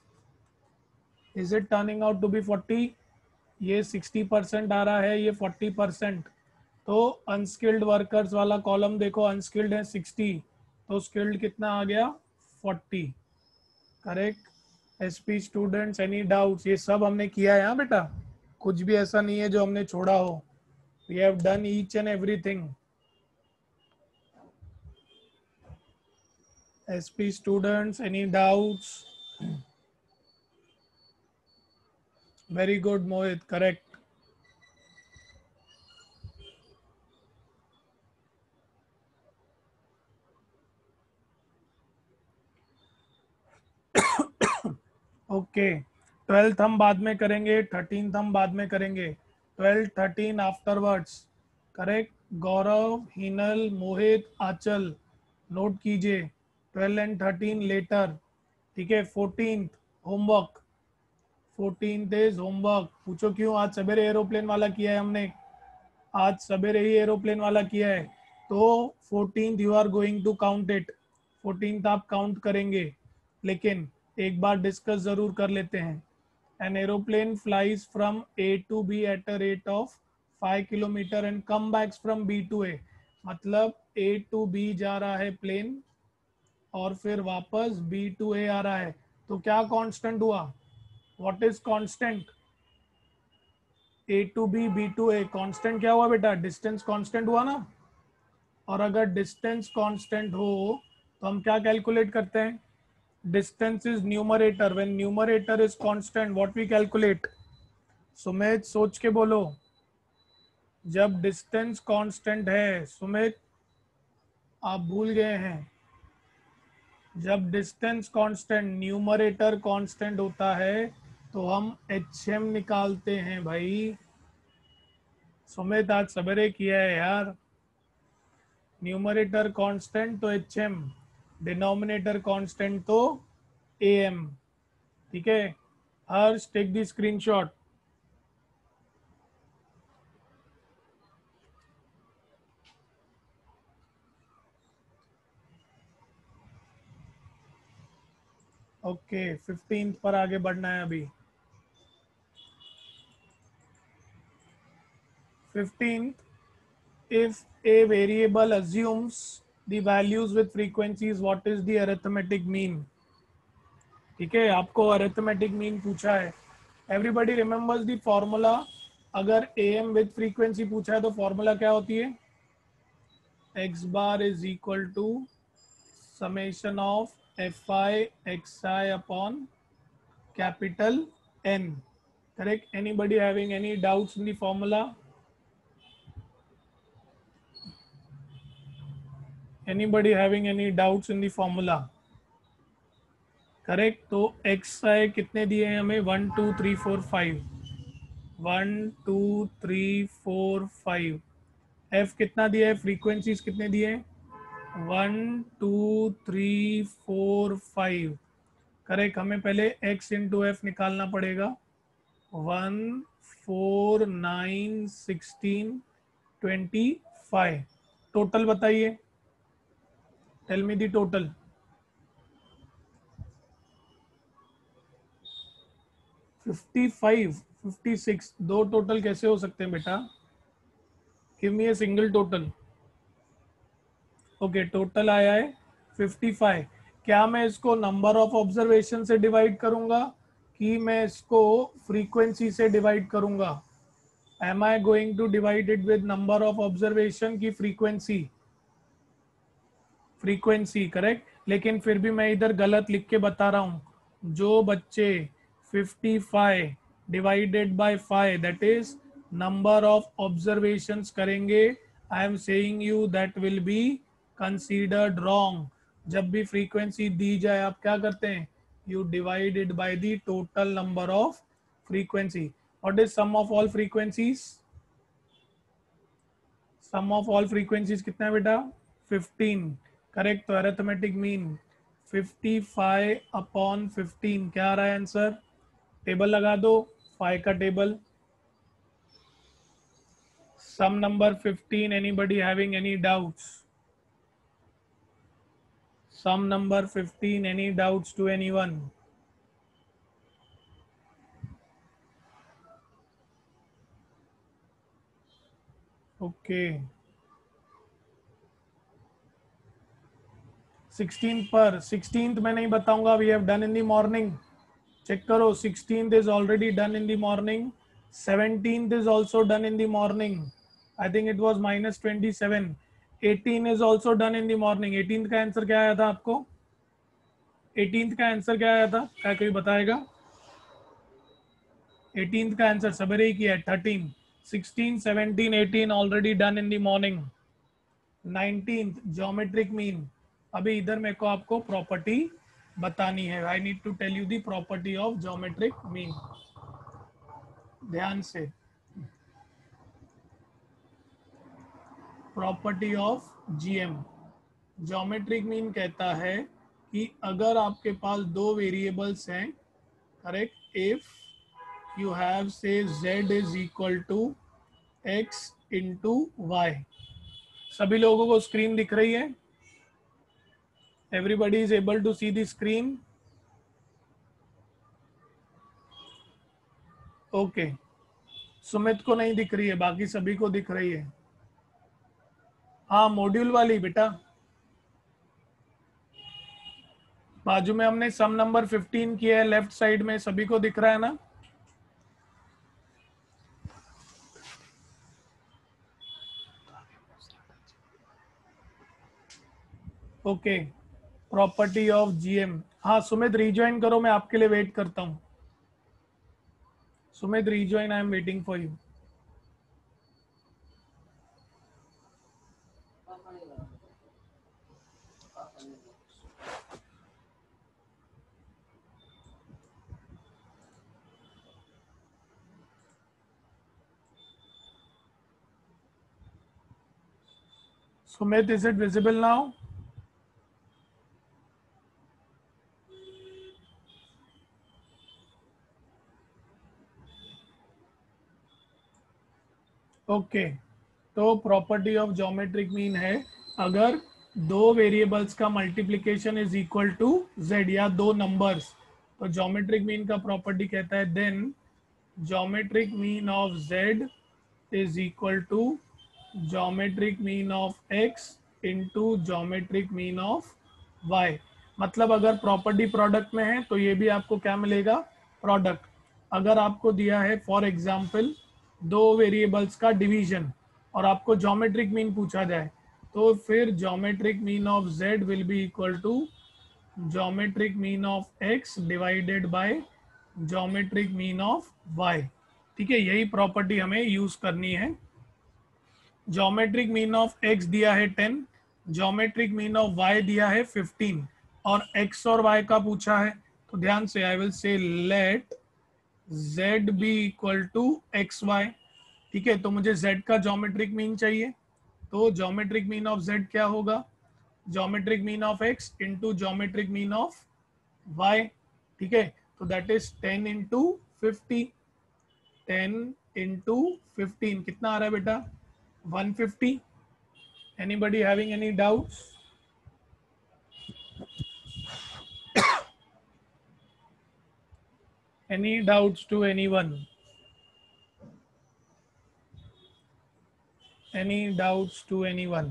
is it turning out to be forty? ये सिक्सटी परसेंट आ रहा है, ये फोर्टी परसेंट। तो अनस्किल्ड वर्कर्स वाला कॉलम देखो, अनस्किल्ड है सिक्सटी, तो स्किल्ड कितना आ गया? Forty, correct. SP students, any doubts? ये सब हमने किया है हाँ बेटा, कुछ भी ऐसा नहीं है जो हमने छोड़ा हो। We have done each and everything. SP students, any doubts? Very good Mohit, correct. Okay, twelfth हम बाद में करेंगे, थर्टीन हम बाद में करेंगे। Twelfth thirteen afterwards, correct. Gaurav, Hinal, Mohit, Achal, note कीजिए। ट्वेल्व एंड थर्टीन लेटर, ठीक है। Fourteen homework, fourteen is homework. पूछो क्यों? आज सवेरे एरोप्लेन वाला किया है हमने, आज सवेरे ही एरोप्लेन वाला किया है। तो fourteen you are going to count it, fourteen आप काउंट करेंगे। लेकिन एक बार डिस्कस जरूर कर लेते हैं। An aeroplane flies from A to B at a rate of five kilometre and come backs from B to A. मतलब ए टू बी जा रहा है प्लेन और फिर वापस बी टू ए आ रहा है। तो क्या कांस्टेंट हुआ? What is constant? A to B, B to A, constant क्या हुआ बेटा? डिस्टेंस कांस्टेंट हुआ ना। और अगर डिस्टेंस कांस्टेंट हो तो हम क्या कैलकुलेट करते हैं? Distance is numerator, when numerator is constant what we calculate? Sumit सोच के बोलो। जब डिस्टेंस कांस्टेंट है, सुमित आप भूल गए हैं, जब डिस्टेंस कांस्टेंट, न्यूमरेटर कांस्टेंट होता है तो हम एच एम निकालते हैं भाई। सुमित आज सवेरे किया है यार। न्यूमरेटर कांस्टेंट तो एच एम, डिनोमिनेटर कांस्टेंट तो ए एम, ठीक है। Harsh, take the screenshot. Okay, fifteenth पर आगे बढ़ना है अभी। Fifteenth, if a variable assumes the values with frequencies, what is the arithmetic mean? ठीक है, आपको अरिथमेटिक मीन पूछा है. Everybody remembers the formula. अगर एम विद फ्रीक्वेंसी पूछा है तो फॉर्मूला क्या होती है? X bar is equal to summation of F I X I upon capital N. Correct. Anybody having any doubts in the formula? Anybody having any doubts in the formula? Correct. तो X I कितने दिए हैं हमें? One two three four five. One two three four five. F कितना दिया है? Frequencies कितने दिए हैं? One two three four five. Correct. हमें पहले एक्स इंटू एफ निकालना पड़ेगा. One four nine sixteen twenty five. Total बताइए. Tell me the total. Fifty five, fifty six. दो टोटल कैसे हो सकते हैं बेटा? Give me a single total. Okay, total आया है फिफ्टी फाइव. क्या मैं इसको नंबर ऑफ ऑब्जर्वेशन से डिवाइड करूंगा कि मैं इसको फ्रीक्वेंसी से डिवाइड करूंगा? Am I going to divide it with number of observation की फ्रीक्वेंसी? फ्रीक्वेंसी. करेक्ट. लेकिन फिर भी मैं इधर गलत लिख के बता रहा हूं. जो बच्चे fifty five divided by five that is number of observations करेंगे, I am saying you that will be considered wrong. जब भी फ्रीक्वेंसी दी जाए आप क्या करते हैं? You divide it by the total number of frequency. What is sum of all frequencies? Sum of all frequencies कितना है बेटा? फिफ्टीन. करेक्ट. तो arithmetic mean fifty five upon fifteen. क्या आ रहा है आंसर? टेबल लगा दो. फाइव का table. Sum number fifteen. Anybody having any doubts? Sum number fifteen. Any doubts to anyone? Okay. Sixteen पर. सिक्सटीन मैं नहीं बताऊंगा. We have done in the morning. Check करो. Sixteen is already done in the morning. Seventeen is also done in the morning. I think it was minus twenty seven. Eighteen is also done in the morning. Eighteen का answer क्या आया था आपको? Eighteen का answer क्या आया था? क्या कोई बताएगा? एटीन का आंसर सवेरे ही किया है. Thirteen, sixteen, seventeen, eighteen already done in the morning. Nineteen geometric mean. अभी इधर मेरे को आपको प्रॉपर्टी बतानी है. I need to tell you the property of geometric mean. ध्यान से. Property of GM. Geometric mean कहता है कि अगर आपके पास दो वेरिएबल्स हैं, correct, if you have say z is equal to x into y. सभी लोगों को स्क्रीन दिख रही है? Everybody is able to see the screen? Okay. Sumit को नहीं दिख रही है, बाकी सभी को दिख रही है. हाँ, मॉड्यूल वाली बेटा. बाजू में हमने सम नंबर फिफ्टीन किया है, लेफ्ट साइड में सभी को दिख रहा है ना? ओके. Property of GM. हाँ सुमित रिज्वाइन करो, मैं आपके लिए वेट करता हूँ. Sumit rejoin, I am waiting for you. Sumit, is it visible now? Okay. तो प्रॉपर्टी ऑफ ज्योमेट्रिक मीन है अगर दो वेरिएबल्स का multiplication is equal to z या दो नंबर्स, तो ज्योमेट्रिक मीन का प्रॉपर्टी कहता है then geometric mean of z is equal to geometric mean of x into geometric mean of Y. मतलब अगर प्रॉपर्टी प्रोडक्ट में है तो ये भी आपको क्या मिलेगा, प्रोडक्ट। अगर आपको दिया है फॉर एग्जांपल दो वेरिएबल्स का डिवीजन और आपको ज्योमेट्रिक मीन पूछा जाए, तो फिर geometric mean of z will be equal to geometric mean of x divided by geometric mean of y। ठीक है, यही प्रॉपर्टी हमें यूज करनी है। ज्योमेट्रिक मीन ऑफ x दिया है ten, geometric mean of y दिया है फिफ्टीन, और x और y का पूछा है। तो ध्यान से I will say let z be equal to X Y. ठीक है, तो मुझे z का ज्योमेट्रिक मीन चाहिए, तो ज्योमेट्रिक मीन ऑफ z क्या होगा, geometric mean of x into geometric mean of y। ठीक है, तो that is ten into fifty, ten into fifteen कितना आ रहा है बेटा, one fifty. Anybody having any doubts? Any doubts to anyone? Any doubts to anyone?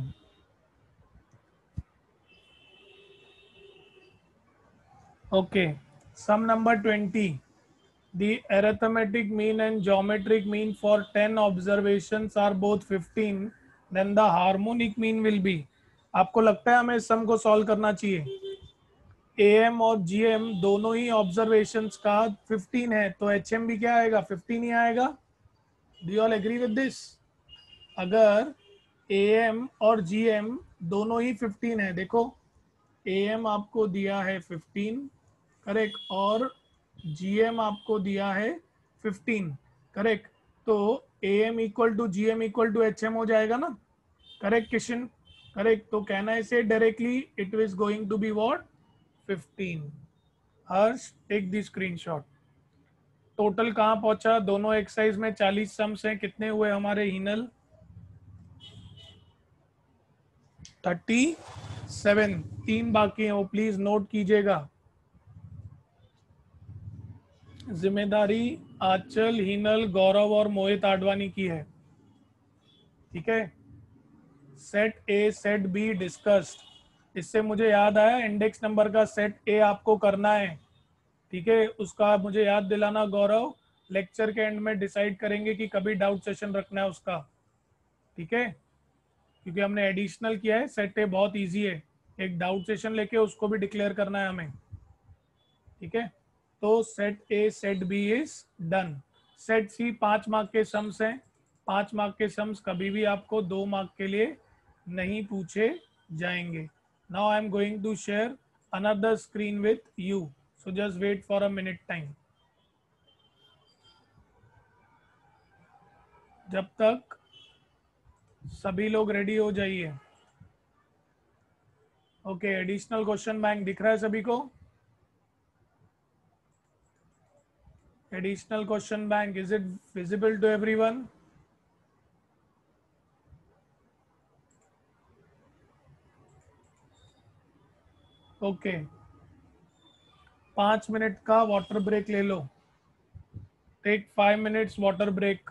Okay. Sum number twenty. The arithmetic mean and geometric mean for ten observations are both fifteen. Then the harmonic mean will be. आपको लगता है हमें इस सम को solve करना चाहिए? A M और G M दोनों ही ऑब्जर्वेशंस का फिफ्टीन है, तो एच एम भी क्या आएगा, फिफ्टीन ही आएगा। Do you all agree with this? अगर ए एम और जी एम दोनों ही फिफ्टीन है, देखो ए एम आपको दिया है फिफ्टीन, करेक्ट, और जी एम आपको दिया है फिफ्टीन, करेक्ट, तो A M equal to G M equal to H M हो जाएगा ना, करेक्ट किशन, करेक्ट। तो कहना है say directly it is going to be what, fifteen. Harsh take the screenshot. Total कहाँ पहुंचा, दोनों एक्सरसाइज में चालीस सम्स हैं, कितने हुए हमारे हिनल, थर्टी सेवन, तीन बाकी हैं, वो प्लीज नोट कीजिएगा। जिम्मेदारी आंचल, हिनल, गौरव और मोहित आडवाणी की है। ठीक है, set A set B discussed. इससे मुझे याद आया इंडेक्स नंबर का सेट ए आपको करना है। ठीक है, उसका मुझे याद दिलाना गौरव, लेक्चर के एंड में डिसाइड करेंगे कि कभी डाउट सेशन रखना है उसका। ठीक है, क्योंकि हमने एडिशनल किया है, सेट ए बहुत इजी है, एक डाउट सेशन लेके उसको भी डिक्लेयर करना है हमें। ठीक है, तो set A set B is done. Set C पांच मार्क के सम्स हैं, पांच मार्क के सम्स कभी भी आपको दो मार्क के लिए नहीं पूछे जाएंगे। Now I am going to share another screen with you, so just wait for a minute time. जब तक सभी लोग रेडी हो जाइए। ओके, एडिशनल क्वेश्चन बैंक दिख रहा है सभी को? Additional question bank, is it visible to everyone? Okay, पांच मिनट का वाटर ब्रेक ले लो, take five minutes water break.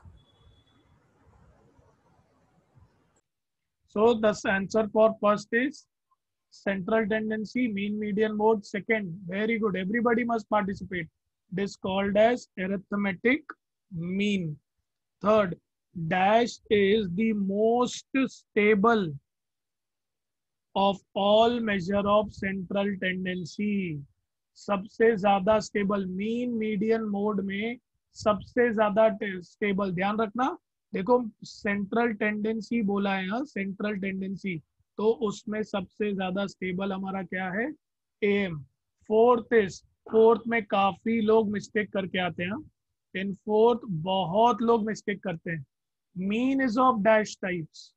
So the answer for first is central tendency, mean median mode. Second, very good, everybody must participate. It is called as arithmetic mean. Third, dash is the most stable of all measure of central tendency. सबसे ज्यादा stable, mean median mode में सबसे ज्यादा stable, ध्यान रखना। देखो central tendency बोला है यहाँ, सेंट्रल टेंडेंसी, तो उसमें सबसे ज्यादा स्टेबल हमारा क्या है, एम। फोर्थ इज, फोर्थ में काफी लोग मिस्टेक करके आते हैं, इन फोर्थ बहुत लोग मिस्टेक करते हैं। Mean is of dash types,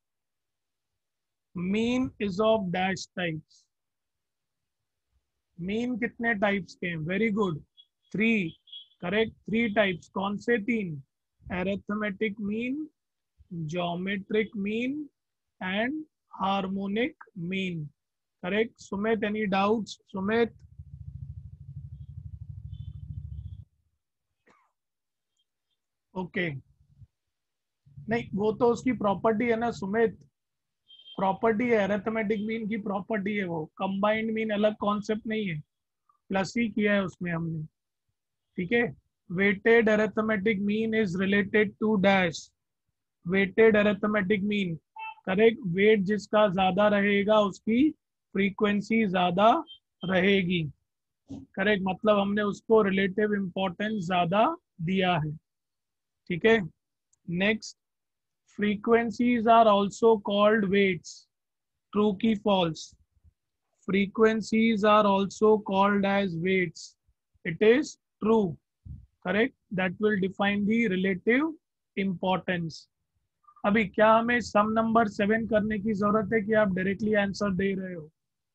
mean is of dash types. Mean कितने टाइप्स के हैं, very good, three, correct, three types. कौन से तीन, arithmetic mean, geometric mean and harmonic mean, correct. Sumit any doubts, Sumit? Okay okay. नहीं, वो तो उसकी प्रॉपर्टी है ना सुमित, प्रॉपर्टी है, अरिथमेटिक मीन की प्रॉपर्टी है वो, कंबाइंड मीन अलग कॉन्सेप्ट नहीं है, प्लस ही किया है उसमें हमने, ठीक है। Weighted arithmetic mean is related to dash, weighted arithmetic mean, correct, weight जिसका ज्यादा रहेगा उसकी फ्रीक्वेंसी ज्यादा रहेगी, करेक्ट, मतलब हमने उसको रिलेटिव इंपॉर्टेंस ज्यादा दिया है, ठीक है। Next, frequencies are also called weights, true की false, frequencies are also called as weights, it is true, correct, that will define the relative importance। अभी क्या हमें सम नंबर सेवन करने की जरूरत है कि आप डायरेक्टली आंसर दे रहे हो?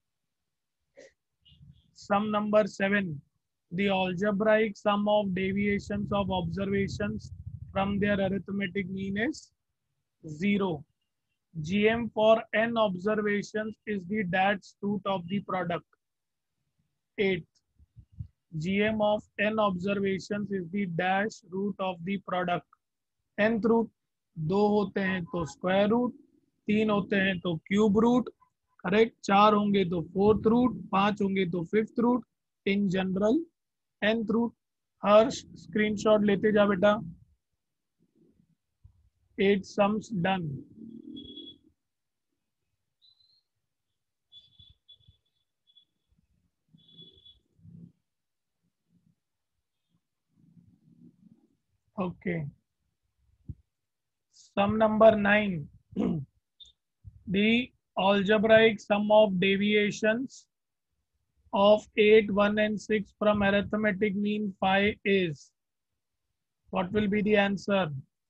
Sum number seven, the algebraic sum of deviations of observations from their arithmetic mean is zero. G M for n observations is the dash root of the product. eight. G M of n observations is the dash root of the product. nth root दो होते हैं तो square root, तीन होते हैं तो cube root, correct, चार होंगे तो फोर्थ रूट, पांच होंगे तो fifth root, in general nth root. Harsh screenshot लेते जा बेटा। Eight sums done. Okay. Sum number nine. The algebraic sum of deviations of eight, one and six from arithmetic mean phi is. What will be the answer?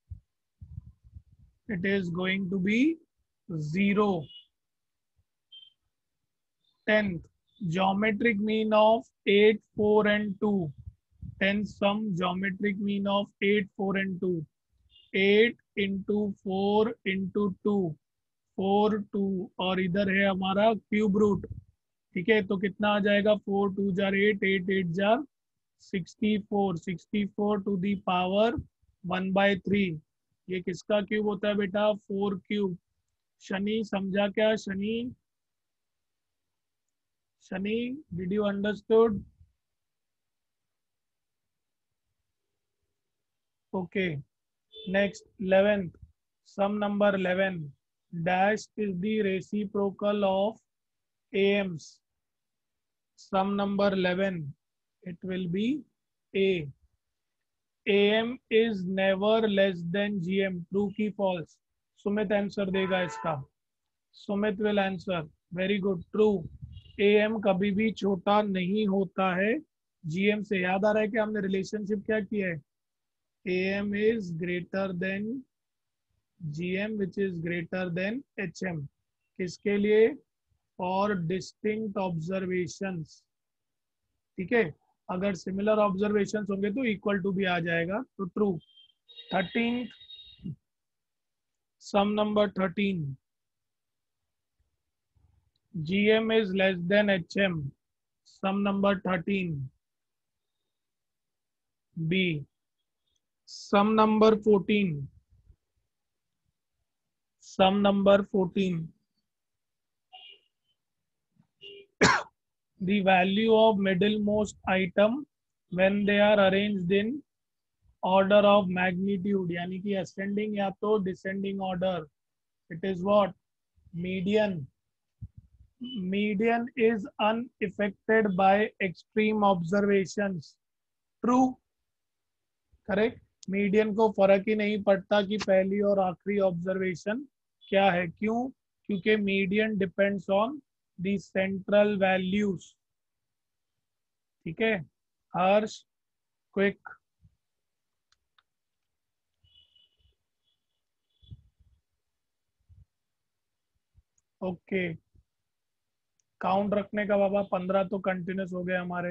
It is going to be zero. tenth. Geometric mean of eight, four and two. tenth sum geometric mean of eight, four and two. eight into four into two, four two, और इधर है हमारा cube root, ठीक है, तो कितना आ जाएगा, फोर टू जार एट, एट एट जार sixty four, sixty four to the power one by three. ये किसका क्यूब होता है बेटा, फोर क्यूब। शनि समझा क्या, Shani Shani did you understood? Okay. Next eleventh, sum number eleven, dash is the reciprocal of A Ms. Sum number eleven, it will be A. A M is never less than G M. True की false? Sumit answer देगा इसका। Sumit will answer. Very good. True. A M कभी भी छोटा नहीं होता है G M से। याद आ रहा है कि हमने रिलेशनशिप क्या किया है? A M is greater than G M which is greater than H M. किसके लिए? For distinct observations, ठीक है, अगर सिमिलर ऑब्जर्वेशंस होंगे तो इक्वल टू भी आ जाएगा, तो true. Thirteen, sum number thirteen, G M is less than H M. Sum number thirteen, B. Sum number fourteen, sum number fourteen, the value of middlemost item when they are arranged in order of magnitude, यानी कि ascending या तो descending order, it is what? Median. Median is unaffected by extreme observations. True. Correct. Median को फर्क ही नहीं पड़ता कि पहली और आखिरी ऑब्जर्वेशन क्या है। क्यों? क्योंकि median depends on the central values, ठीक है। हर्ष क्विक। ओके, काउंट रखने का बाबा, पंद्रह तो कंटिन्यूस हो गए हमारे।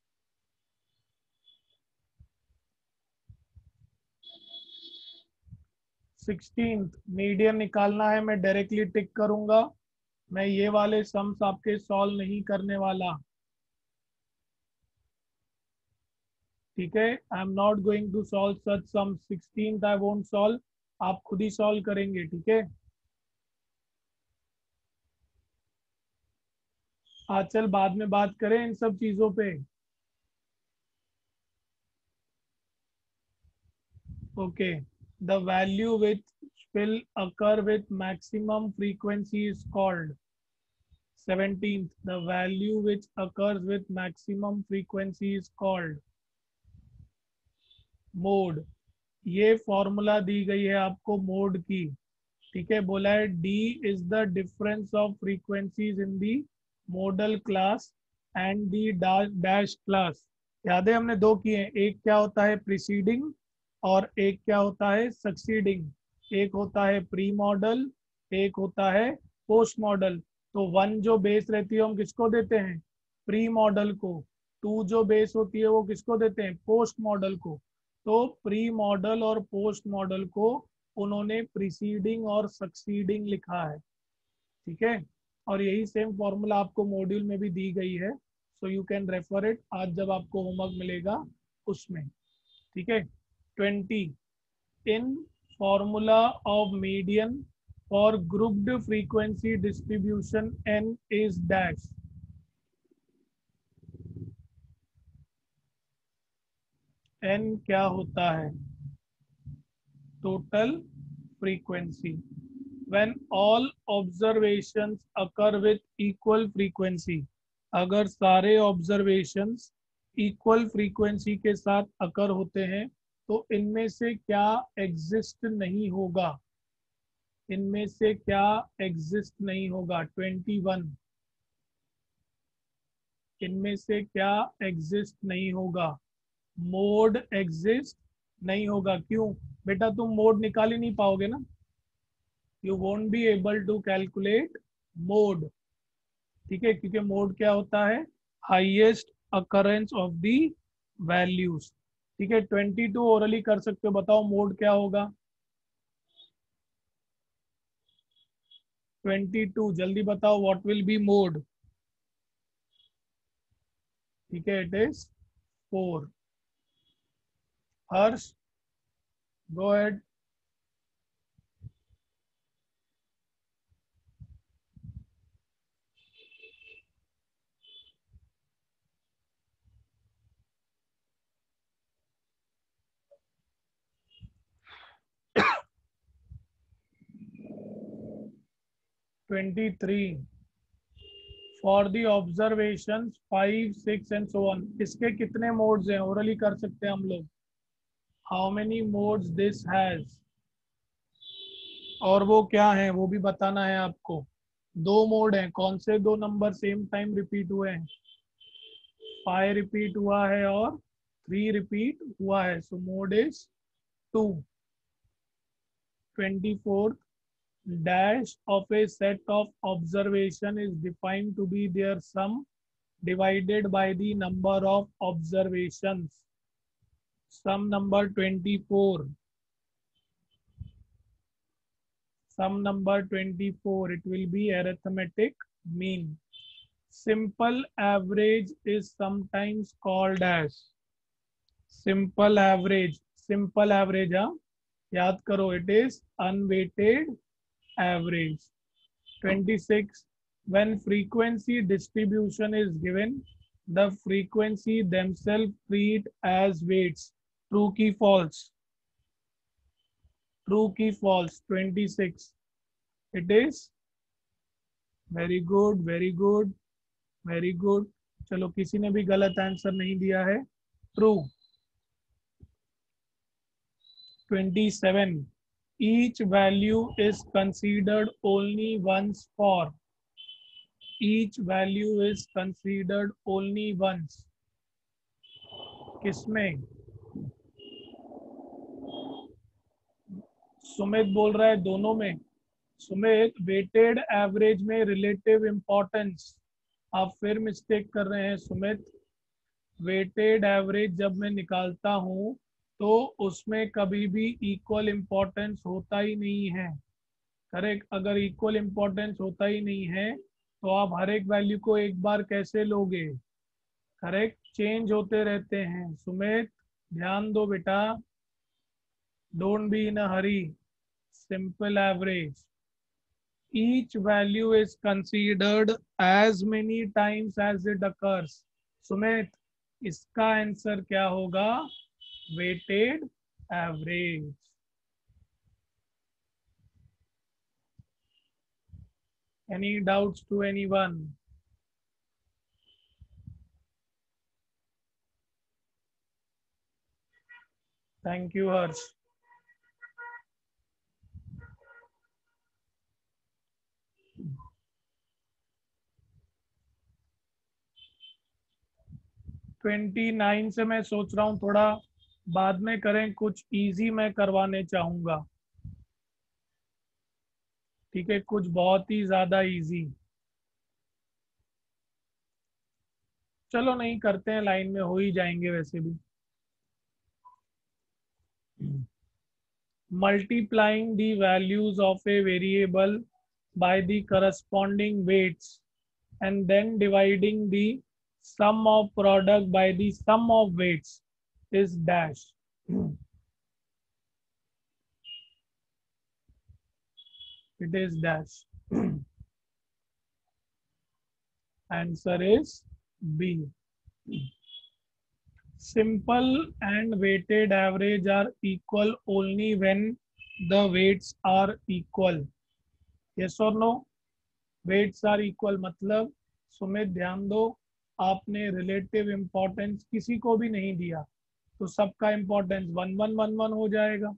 सिक्सटीन्थ, मीडियन निकालना है, मैं डायरेक्टली टिक करूंगा, मैं ये वाले सम्स आपके सॉल्व नहीं करने वाला, ठीक है। I am not going to solve such sum. Sixteenth I won't solve, आप खुद ही सॉल्व करेंगे, ठीक है। आज चल बाद में बात करें इन सब चीजों पे। Okay, the value which will occur with maximum frequency is called seventeenth, the value which occurs with maximum frequency is called mode। ये फॉर्मूला दी गई है आपको मोड की, ठीक है। बोला है d is the difference of frequencies in the modal class and the dash class. याद है हमने दो किए हैं, एक क्या होता है प्रीसीडिंग और एक क्या होता है सक्सीडिंग। एक होता है प्री मॉडल, एक होता है पोस्ट मॉडल। तो वन जो बेस रहती है हम किसको देते हैं, प्री मॉडल को। टू जो बेस होती है वो किसको देते हैं, पोस्ट मॉडल को। तो प्री मॉडल और पोस्ट मॉडल को उन्होंने प्रीसीडिंग और सक्सीडिंग लिखा है, ठीक है। और यही सेम फॉर्मूला आपको मॉड्यूल में भी दी गई है, so you can refer it आज जब आपको होमवर्क मिलेगा उसमें, ठीक है। Twenty, in formula of median for grouped frequency distribution N is dash. N क्या होता है, total frequency. when all observations occur with equal frequency, अगर सारे observations equal frequency के साथ occur होते हैं तो इनमें से क्या exist नहीं होगा, इनमें से क्या exist नहीं होगा। ट्वेंटी वन, इनमें से क्या exist नहीं होगा, मोड exist नहीं होगा। क्यों बेटा, तुम मोड निकाल ही नहीं पाओगे ना, you won't be able to calculate mode, ठीक है। क्योंकि मोड क्या होता है, highest occurrence of the values, ठीक है। ट्वेंटी टू ओरली कर सकते हो, बताओ मोड क्या होगा। ट्वेंटी टू जल्दी बताओ, व्हाट विल बी मोड, ठीक है। It is four. Harsh, go ahead. Twenty three, for the observation five six and so on, इसके कितने मोड्स हैं, ओरली कर सकते हैं हम लोग। How many modes this has, और वो क्या है वो भी बताना है आपको। दो मोड हैं, कौन से दो नंबर सेम टाइम रिपीट हुए हैं, फाइव रिपीट हुआ है और थ्री रिपीट हुआ है, so mode is two. Twenty fourth, dash of a set of observation is defined to be their sum divided by the number of observations। sum number twenty-four, sum number twenty-four, it will be arithmetic mean। simple average is sometimes called as, simple average, simple average हाँ याद करो, it is unweighted average। twenty-six, when frequency distribution is given, the frequency themselves treat as weights। true की false, true की false। twenty-six, it is very good, very good, very good। चलो किसी ने भी गलत आंसर नहीं दिया है, true. twenty-seven, each value is considered only once for, each value is considered only once, किसमें, सुमित बोल रहा है दोनों में। सुमित, वेटेड एवरेज में रिलेटिव इंपॉर्टेंस, आप फिर मिस्टेक कर रहे हैं सुमित। वेटेड एवरेज जब मैं निकालता हूं तो उसमें कभी भी इक्वल इंपॉर्टेंस होता ही नहीं है, करेक्ट। अगर इक्वल इंपॉर्टेंस होता ही नहीं है तो आप हर एक वैल्यू को एक बार कैसे लोगे, करेक्ट, चेंज होते रहते हैं। सुमित ध्यान दो बेटा, don't be in a hurry. Simple average, each value is considered as many times as it occurs. Sumit, इसका आंसर क्या होगा? Weighted average. Any doubts to anyone? Thank you, Harsh. Twenty nine से मैं सोच रहा हूँ थोड़ा बाद में करें, कुछ इजी मैं करवाने चाहूंगा. ठीक है, कुछ बहुत ही ज्यादा इजी. चलो नहीं करते हैं, लाइन में हो ही जाएंगे वैसे भी. Multiplying the values of a variable by the corresponding weights and then dividing the sum of product by the sum of weights is dash. It is dash. Answer is B. Simple and weighted average are equal only when the weights are equal. Yes or no? Weights are equal मतलब सुमित ध्यान दो, आपने relative importance किसी को भी नहीं दिया तो सबका importance one one one one हो जाएगा.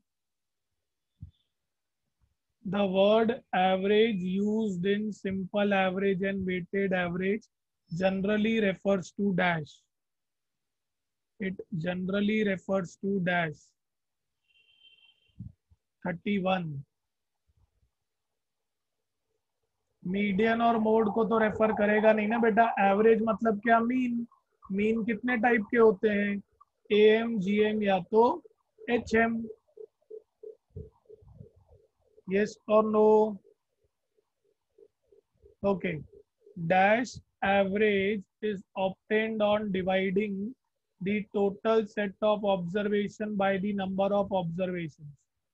The word average used in simple average and weighted average generally refers to dash. It generally refers to dash. thirty-one. Median और मोड को तो रेफर करेगा नहीं ना बेटा. एवरेज मतलब क्या? मीन. मीन कितने टाइप के होते हैं? ए एम, जी एम या तो H M. Yes or no? Okay. Dash average is obtained on dividing the total set of observation by the number of observations.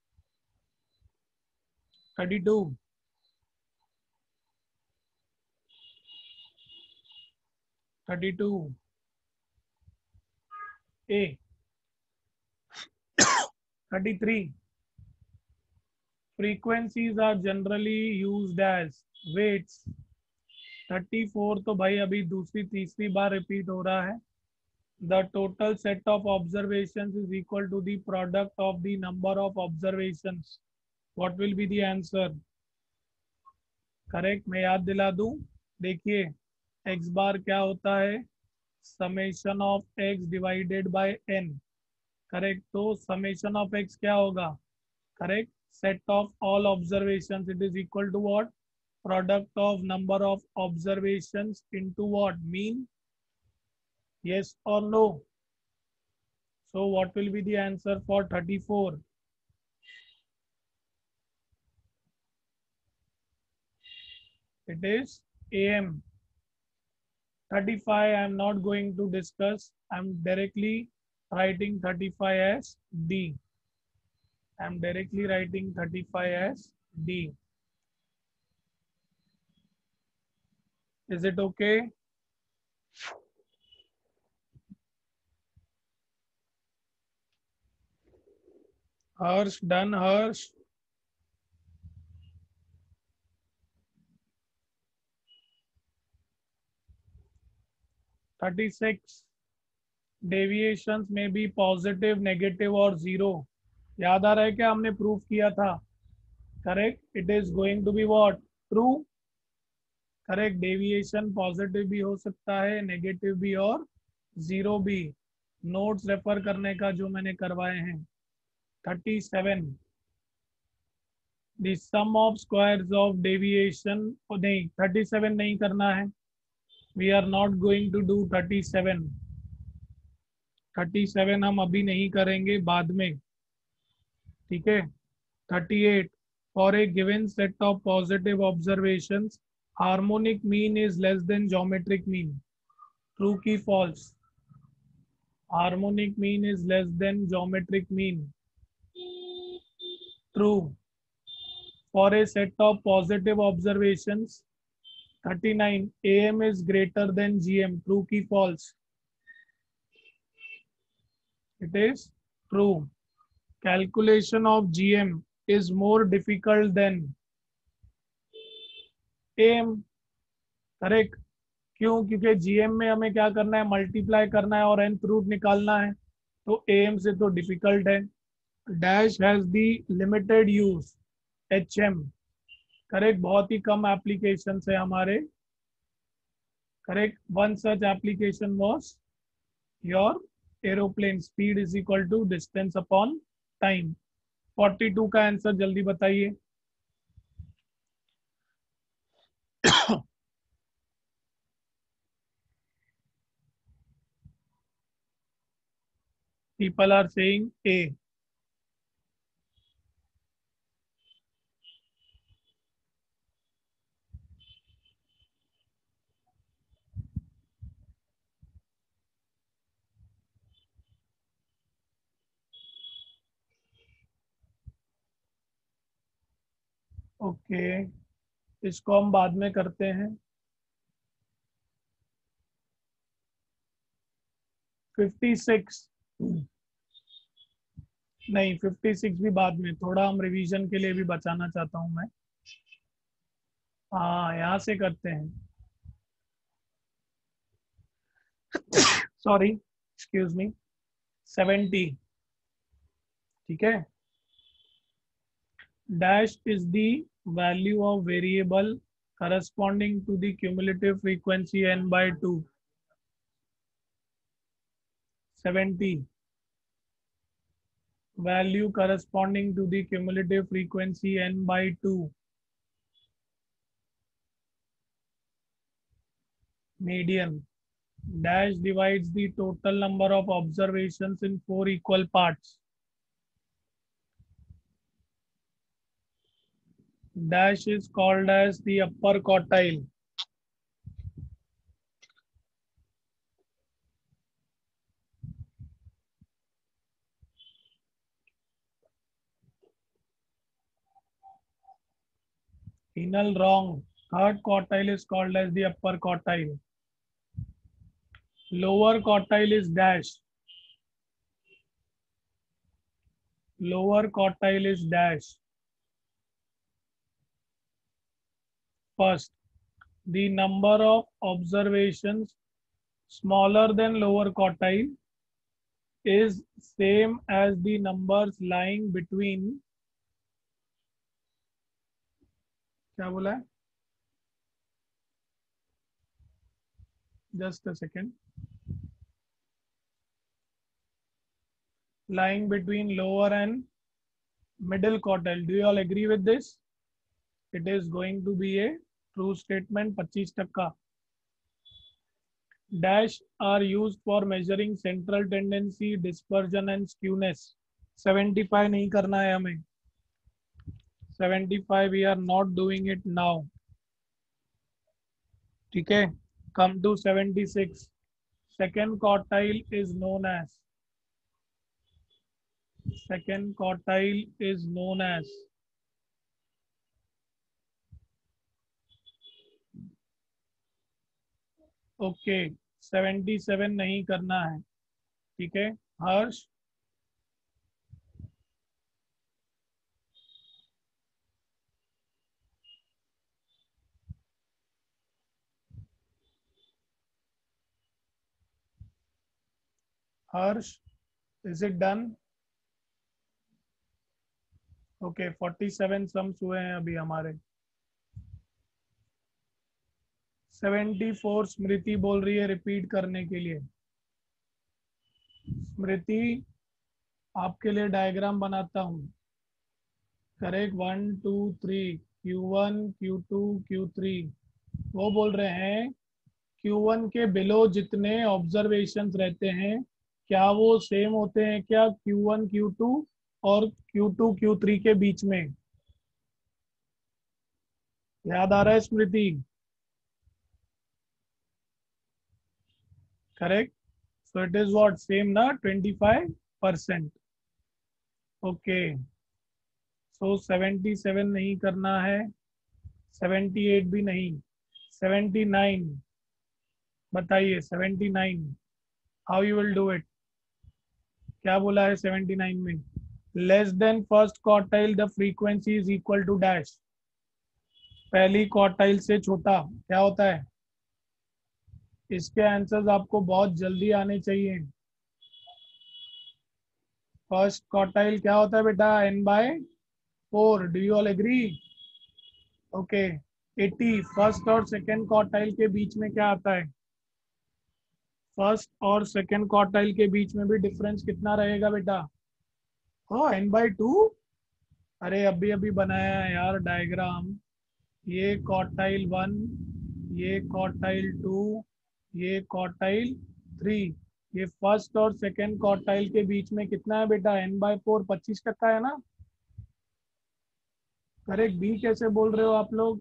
thirty-two. thirty-two. A. thirty-three. Frequencies are generally used as weights. thirty-four तो भाई अभी दूसरी तीसरी बार repeat हो रहा है. The total set of observations is equal to the product of the number of observations. What will be the answer? Correct. मैं याद दिला दूं, देखिए x बार क्या होता है? Summation of x divided by n. Correct. तो समेशन ऑफ x क्या होगा? Correct. Set of all observations. It is equal to what? Product of number of observations into what? Mean. Yes or no? So what will be the answer for thirty-four? It is A M. thirty-five I am not going to discuss. I am directly writing thirty-five as D. I am directly writing thirty-five as D. Is it okay? Harsh, done, Harsh. thirty-six. Deviations may be positive, negative और zero. याद आ रहा है क्या हमने proof किया था? Correct. It is going to be what? True. Correct. Deviation positive भी हो सकता है, नेगेटिव भी और जीरो भी. नोट्स रेफर करने का जो मैंने करवाए हैं. thirty-seven. The sum of squares of deviation. oh, नहीं, thirty-seven नहीं करना है. We are not going to do thirty-seven. thirty-seven हम अभी नहीं करेंगे, बाद में. ठीक है. thirty-eight. For a given set of positive observations, harmonic mean is less than geometric mean. True ki false? Harmonic mean is less than geometric mean. True. for a set of positive observations. thirty-nine. A M is greater than G M. True ki false? It is true. Calculation of G M is more difficult than A M. Correct. क्यों? क्योंकि GM में हमें क्या करना है, multiply करना है और nth रूट निकालना है, तो एम से तो डिफिकल्ट है. Dash has the limited use. H M. Correct. बहुत ही कम एप्लीकेशन है हमारे. Correct. One such application was your aeroplane speed is equal to distance upon time. Forty two का आंसर जल्दी बताइए. People are saying A. Okay okay. इसको हम बाद में करते हैं. फिफ्टी सिक्स नहीं, फिफ्टी सिक्स भी बाद में, थोड़ा हम रिवीजन के लिए भी बचाना चाहता हूं मैं. हाँ, यहाँ से करते हैं. Sorry, excuse me. सेवेंटी. ठीक है. Dash is the value of variable corresponding to the cumulative frequency n by two. seventy. Value corresponding to the cumulative frequency n by two. Median. Dash divides the total number of observations in four equal parts. Dash is called as the upper quartile. Final wrong. Third quartile is called as the upper quartile. Lower quartile is dash. Lower quartile is dash. First, the number of observations smaller than lower quartile is same as the numbers lying between. क्या बोला है? Just a second. Lying between lower and middle quartile. Do you all agree with this? It is going to be a true statement. पच्चीस टक्का. Dash are used for measuring central tendency, dispersion and skewness. seventy-five नहीं करना है हमें. seventy-five we are not doing it now. ठीक है. Come to seventy-six. Second quartile is known as. Second quartile is known as. Okay. seventy-seven नहीं करना है. ठीक है. Harsh. Harsh, is it done? Okay. forty-seven sums हुए हैं अभी हमारे. seventy-four स्मृति बोल रही है रिपीट करने के लिए. स्मृति, आपके लिए डायग्राम बनाता हूं. Correct. One two three. Q one, Q two, Q three. वो बोल रहे हैं क्यू वन के बिलो जितने ऑब्जर्वेशंस रहते हैं क्या वो सेम होते हैं क्या क्यू वन, क्यू टू और क्यू टू, क्यू थ्री के बीच में? याद आ रहा है Smriti? Correct. So it is what? Same ना, twenty-five percent. Okay. So seventy seven नहीं करना है, सेवेंटी एट भी नहीं, सेवेंटी नाइन। बताइए seventy nine, how you will do it? क्या बोला है सेवेंटी नाइन में? Less than first quartile the frequency is equal to dash. पहली क्वार्टाइल से छोटा क्या होता है? इसके आंसर्स आपको बहुत जल्दी आने चाहिए। फर्स्ट क्वार्टाइल क्या होता है बेटा? N by four. Do you all agree? Okay. Eighty, first और सेकेंड क्वार्टाइल के बीच में क्या आता है? फर्स्ट और सेकेंड क्वार्टाइल के बीच में भी डिफरेंस कितना रहेगा बेटा? Oh N by two. अरे अभी अभी बनाया है यार डायग्राम। ये क्वार्टाइल वन, ये क्वार्टाइल टू, ये क्वार्टाइल थ्री। ये फर्स्ट और सेकेंड क्वार्टाइल के बीच में कितना है बेटा? एन बाय फोर, पच्चीस टक्का है ना? करेक्ट। बी कैसे बोल रहे हो आप लोग?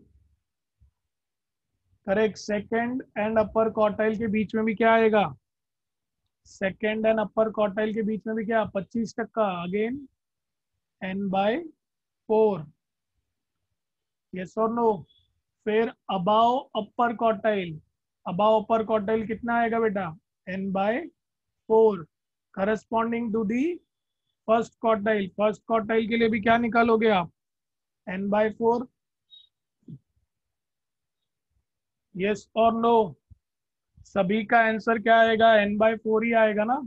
Correct. Second and upper quartile के बीच में भी क्या आएगा? सेकेंड एंड अपर क्वार्टाइल के बीच में भी क्या? पच्चीस टक्का। Again N by four. Yes और नो? फिर above upper quartile, above upper quartile कितना आएगा बेटा? N by four. Corresponding to the first quartile, first quartile के लिए भी क्या निकालोगे आप? N by four. यस और नो? सभी का आंसर क्या आएगा? एन बाय फोर ही आएगा ना?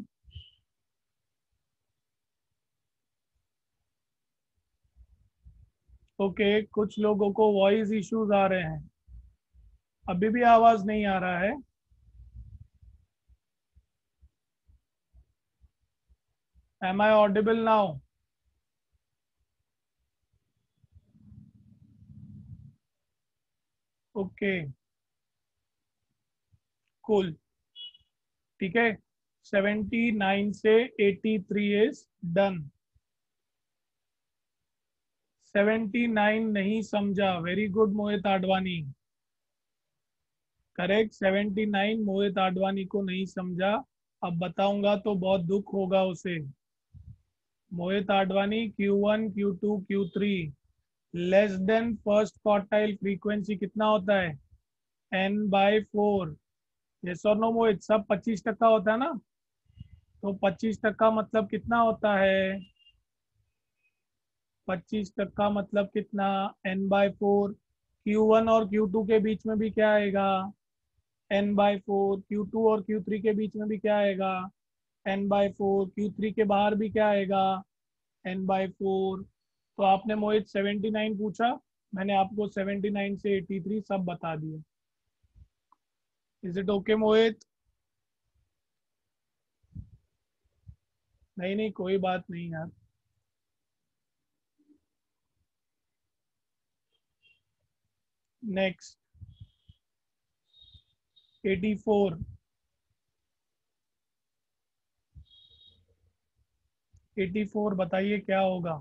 ओके okay, कुछ लोगों को वॉइस इश्यूज आ रहे हैं। अभी भी आवाज नहीं आ रहा है? Am I audible now? Okay cool. ठीक है। सेवेंटी नाइन से eighty three is done. Seventy nine नहीं समझा? Very good Mohit Advani. Correct. Seventy nine Mohit Advani को नहीं समझा। अब बताऊंगा तो बहुत दुख होगा उसे। Mohit Advani, Q one, Q two, Q three less than first quartile frequency कितना होता है? N by four. यस और नो मोहित? सब पच्चीस टक्का होता है ना? तो पच्चीस टक्का मतलब कितना होता है? पच्चीस टक्का मतलब कितना? N by four. Q one और क्यू टू के बीच में भी क्या आएगा? N by four. Q two और क्यू थ्री के बीच में भी क्या आएगा? N by four. Q three के बाहर भी क्या आएगा? N by four. तो आपने मोहित सेवेंटी नाइन पूछा, मैंने आपको सेवेंटी नाइन से एटी थ्री सब बता दिया। Is it okay Mohit? नहीं नहीं कोई बात नहीं यार। Next eighty four. Eighty four बताइए क्या होगा?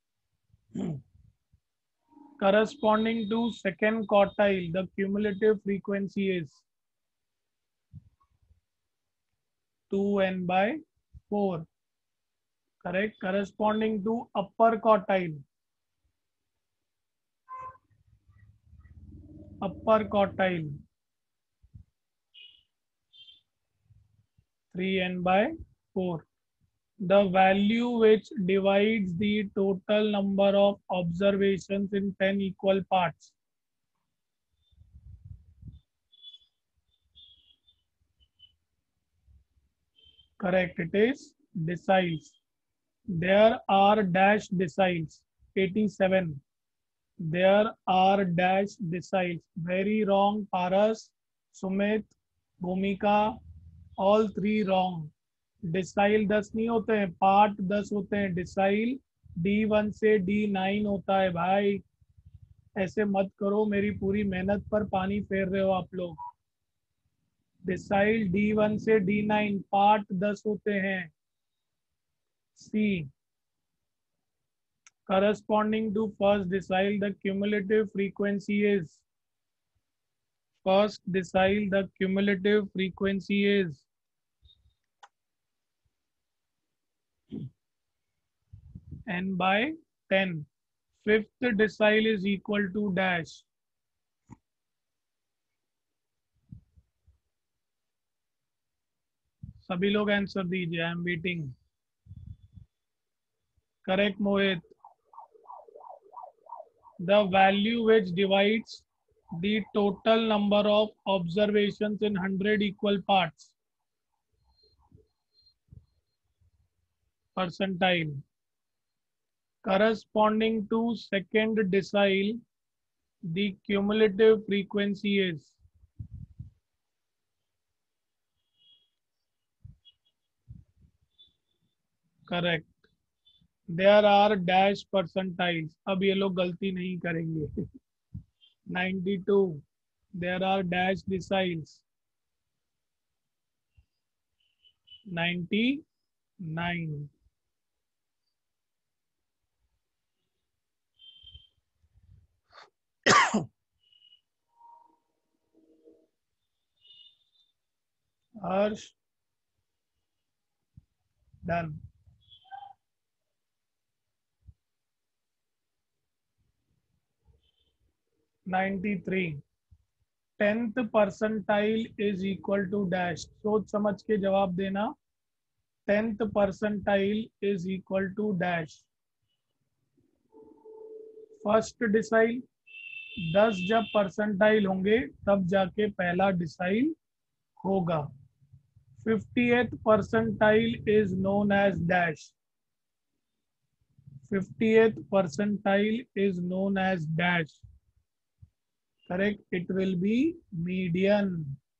corresponding to second quartile the cumulative frequency is two n by four. Correct. Corresponding to upper quartile, upper quartile three n by four. The value which divides the total number of observations in ten equal parts. Correct. It is deciles. There are dash deciles. eighty-seven. There are dash deciles. Very wrong. Paras, Sumit, Bhumika, all three wrong. Decile दस नहीं होते हैं, part दस होते हैं। Decile D one से D nine होता है भाई। ऐसे मत करो, मेरी पूरी मेहनत पर पानी फेर रहे हो आप लोग। डिसाइल डी वन से डी नाइन पार्ट दस होते हैं। C corresponding to first decile the cumulative frequency is first decile the cumulative frequency is n by ten. Fifth decile is equal to dash. सभी लोग आंसर दीजिए, I am waiting. Correct Mohit. The value which divides the total number of observations in one hundred equal parts, percentile. Corresponding to second decile, the cumulative frequency is correct. There are dash percentiles. अब ये लोग गलती नहीं करेंगे। ninety-two. There are dash deciles. ninety-nine. Harsh. Done. ninety-three. Tenth percentile is equal to dash. सोच समझ के जवाब देना। Tenth percentile is equal to dash. First decile, दस जब परसेंटाइल होंगे तब जाके पहला डिसाइल होगा। Fiftieth percentile is known as dash. Fiftieth percentile is known as dash. Correct, it will be median.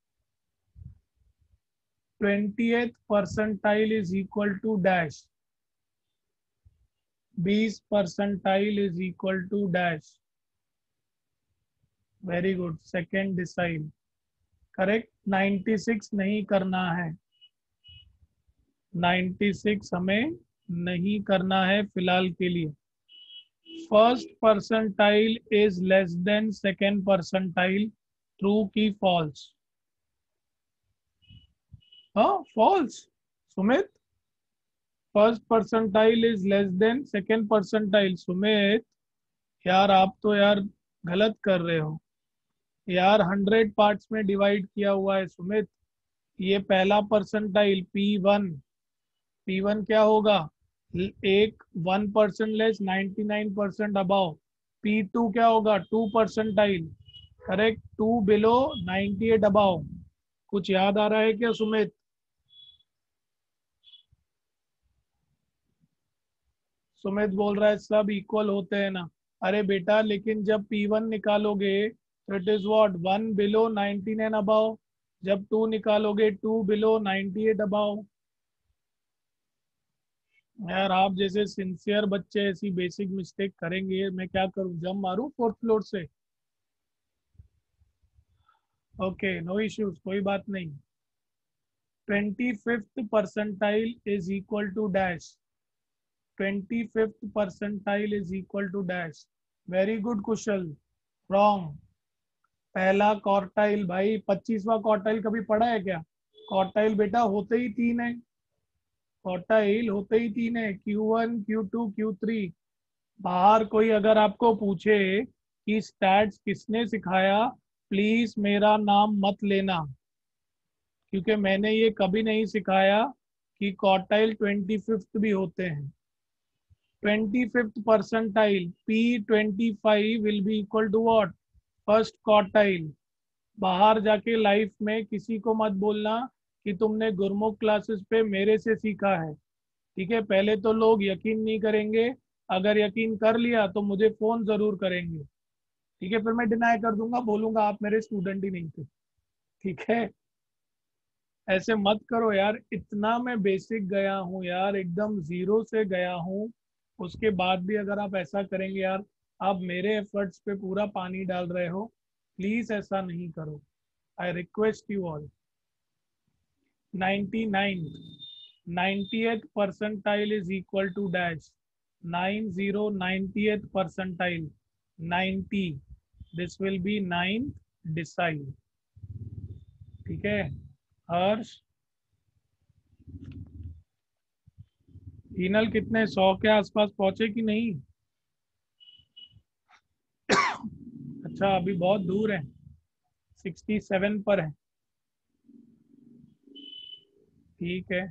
twentieth percentile is equal to dash. बीस percentile is equal to dash. Very good. Second decile. Correct. ninety-six नहीं करना है। ninety-six हमें नहीं करना है फिलहाल के लिए। First percentile is less than second percentile. True की false? हाँ, false. Sumit, first percentile is less than second percentile. Sumit यार आप तो यार गलत कर रहे हो यार। हंड्रेड पार्ट्स में डिवाइड किया हुआ है सुमित। ये पहला percentile P one. P one क्या होगा? एक one percent less ninety nine percent above. P two क्या होगा? Two percentile. Correct, two below ninety eight above. कुछ याद आ रहा है क्या सुमित? सुमित बोल रहा है सब इक्वल होते हैं ना। अरे बेटा, लेकिन जब पी वन निकालोगे तो it is what? One below ninety nine above. जब टू निकालोगे two below ninety eight above. यार आप जैसे सिंसियर बच्चे ऐसी बेसिक मिस्टेक करेंगे, मैं क्या करूं? जंप मारूं फोर्थ फ्लोर से? ओके, नो इश्यूज, कोई बात नहीं। Twenty fifth percentile is equal to dash. Twenty fifth percentile is equal to dash. Very good Kushal. Wrong. पहला क्वार्टाइल भाई, पच्चीसवां क्वार्टाइल कभी पढ़ा है क्या? क्वार्टाइल बेटा होते ही तीन है। क्वार्टाइल होते ही तीन है, Q one, Q two, Q three. बाहर कोई अगर आपको पूछे कि स्टैट्स किसने सिखाया, प्लीज मेरा नाम मत लेना, क्योंकि मैंने ये कभी नहीं सिखाया कि क्वार्टाइल ट्वेंटी फिफ्थ भी होते हैं। Twenty fifth percentile P twenty five will be equal to what? First quartile. बाहर जाके लाइफ में किसी को मत बोलना कि तुमने गुरमुख क्लासेस पे मेरे से सीखा है, ठीक है? पहले तो लोग यकीन नहीं करेंगे, अगर यकीन कर लिया तो मुझे फोन जरूर करेंगे, ठीक है? फिर मैं डिनाई कर दूंगा, बोलूंगा आप मेरे स्टूडेंट ही नहीं थे, ठीक है? ऐसे मत करो यार। इतना मैं बेसिक गया हूँ यार, एकदम जीरो से गया हूँ, उसके बाद भी अगर आप ऐसा करेंगे यार, आप मेरे एफर्ट्स पे पूरा पानी डाल रहे हो। प्लीज ऐसा नहीं करो, I request you all. Ninety nine, ninetieth percentile is equal to dash. Nine zero, ninetieth percentile, ninety. This will be nine decile, ठीक है? हर्ष, हिनल कितने, सौ के आसपास पहुंचे कि नहीं? अच्छा अभी बहुत दूर है, सिक्सटी सेवन पर है। ठीक है,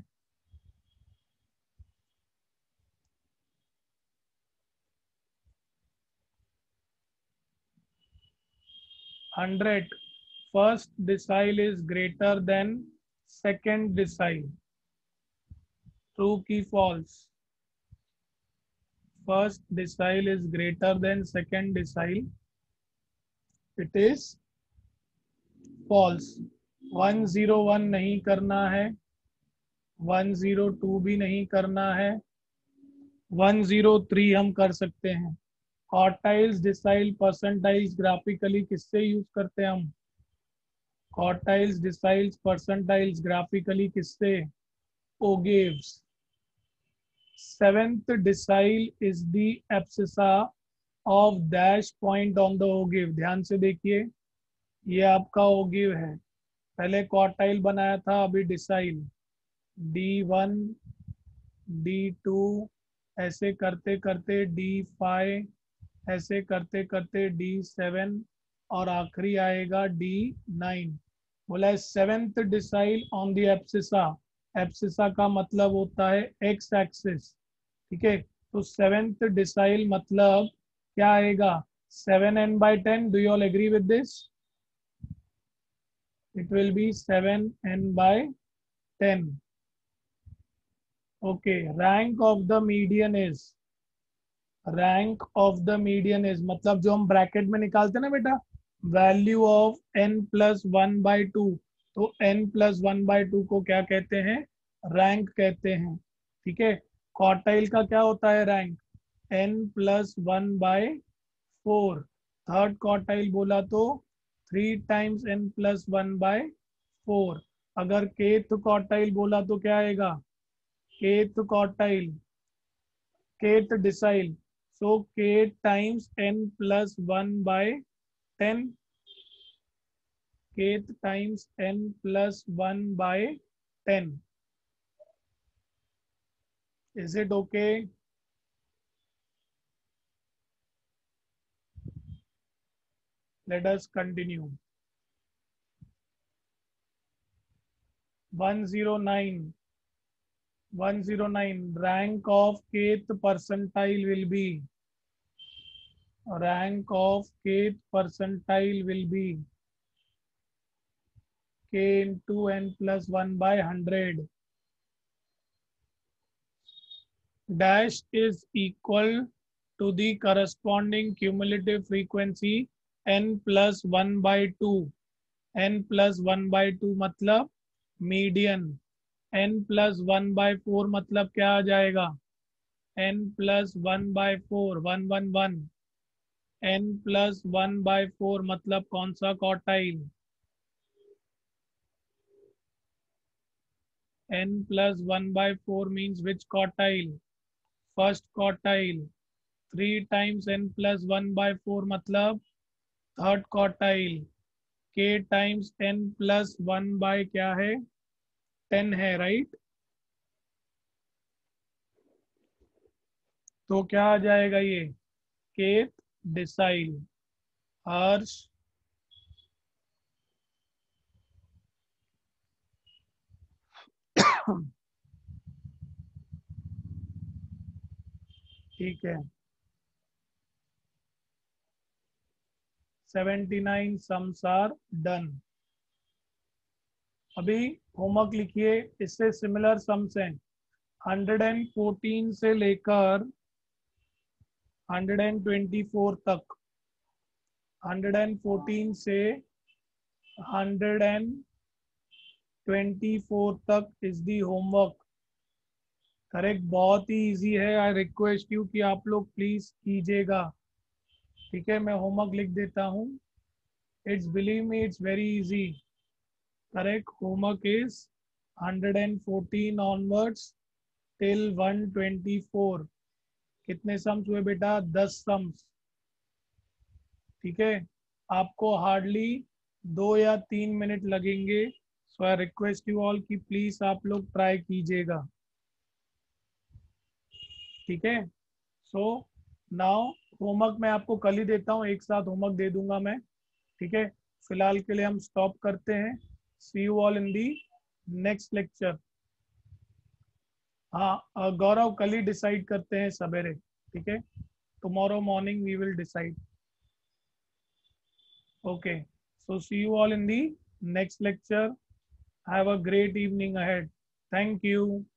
hundred, first decile is greater than second decile, true की false? First decile is greater than second decile, it is false. One zero one नहीं करना है, वन जीरो टू भी नहीं करना है, वन जीरो थ्री हम कर सकते हैं। क्वार्टाइल्स, डिसाइल, परसेंटाइल्स ग्राफिकली किससे यूज करते हैं हम? क्वार्टाइल्स, डिसाइल्स, परसेंटाइल्स ग्राफिकली किससे? Ogives. Seventh decile is the abscissa of dash point on the ogive. ध्यान से देखिए, ये आपका ओगिव है, पहले क्वार्टाइल बनाया था, अभी decile. D one, D two, ऐसे करते करते डी फाइव, ऐसे करते करते डी सेवन, और आखिरी आएगा डी नाइन। बोला है seventh decile on the abscissa. Abscissa का मतलब होता है एक्स एक्सिस, ठीक है। तो सेवेंथ डिसाइल मतलब क्या आएगा? Seven N by ten. Do you all agree with this? It will be seven N by ten. Okay, rank of the median is, rank of the median is मतलब जो हम bracket में निकालते हैं ना बेटा, value of N plus one by two. तो N plus one by two को क्या कहते हैं? रैंक कहते हैं, ठीक है। क्वार्टाइल का क्या होता है rank? N plus one by four. Third quartile बोला तो three times N plus one by four. अगर केथ क्वार्टाइल बोला तो क्या आएगा? Kth quartile, kth decile, so K times N plus one by ten, kth times N plus one by ten. Is it okay? Let us continue. One zero nine, one oh nine, rank of kth percentile will be, rank of kth percentile will be k into n plus one by one hundred. Dash is equal to the corresponding cumulative frequency n plus one by two. n plus one by two मतलब median. n plus one by four मतलब क्या आ जाएगा? n plus one by four, one one one. n plus one by four मतलब कौन सा quartile? n plus one by four means which quartile? First quartile. Three times n plus one by four मतलब third quartile. k times n plus one by क्या है? Ten है, right. तो क्या आ जाएगा ये? Kth decile. हर्ष, ठीक है। Seventy nine sums are done. अभी होमवर्क लिखिए, इससे सिमिलर सम्स हैं। हंड्रेड एंड फोर्टीन से लेकर हंड्रेड एंड ट्वेंटी फोर तक, हंड्रेड एंड फोर्टीन से हंड्रेड एंड ट्वेंटी फोर तक इज दी होमवर्क। करेक्ट, बहुत ही इजी है। आई रिक्वेस्ट यू कि आप लोग प्लीज कीजिएगा, ठीक है। मैं होमवर्क लिख देता हूँ। It's, believe me, it's very easy. Correct homework is hundred and fourteen onwards till one twenty four. कितने सम्स हुए बेटा? दस सम्स, ठीक है। आपको हार्डली दो या तीन मिनट लगेंगे। So I request you all कि प्लीज आप लोग ट्राई कीजिएगा, ठीक है। सो नाउ होमवर्क मैं आपको कल ही देता हूँ, एक साथ होमवर्क दे दूंगा मैं, ठीक है। फिलहाल के लिए हम स्टॉप करते हैं। See you all in the next lecture. हाँ अ, गौरव कल ही डिसाइड करते हैं सवेरे, ठीक है। Tomorrow morning we will decide. Okay, so see you all in the next lecture. Have a great evening ahead. Thank you.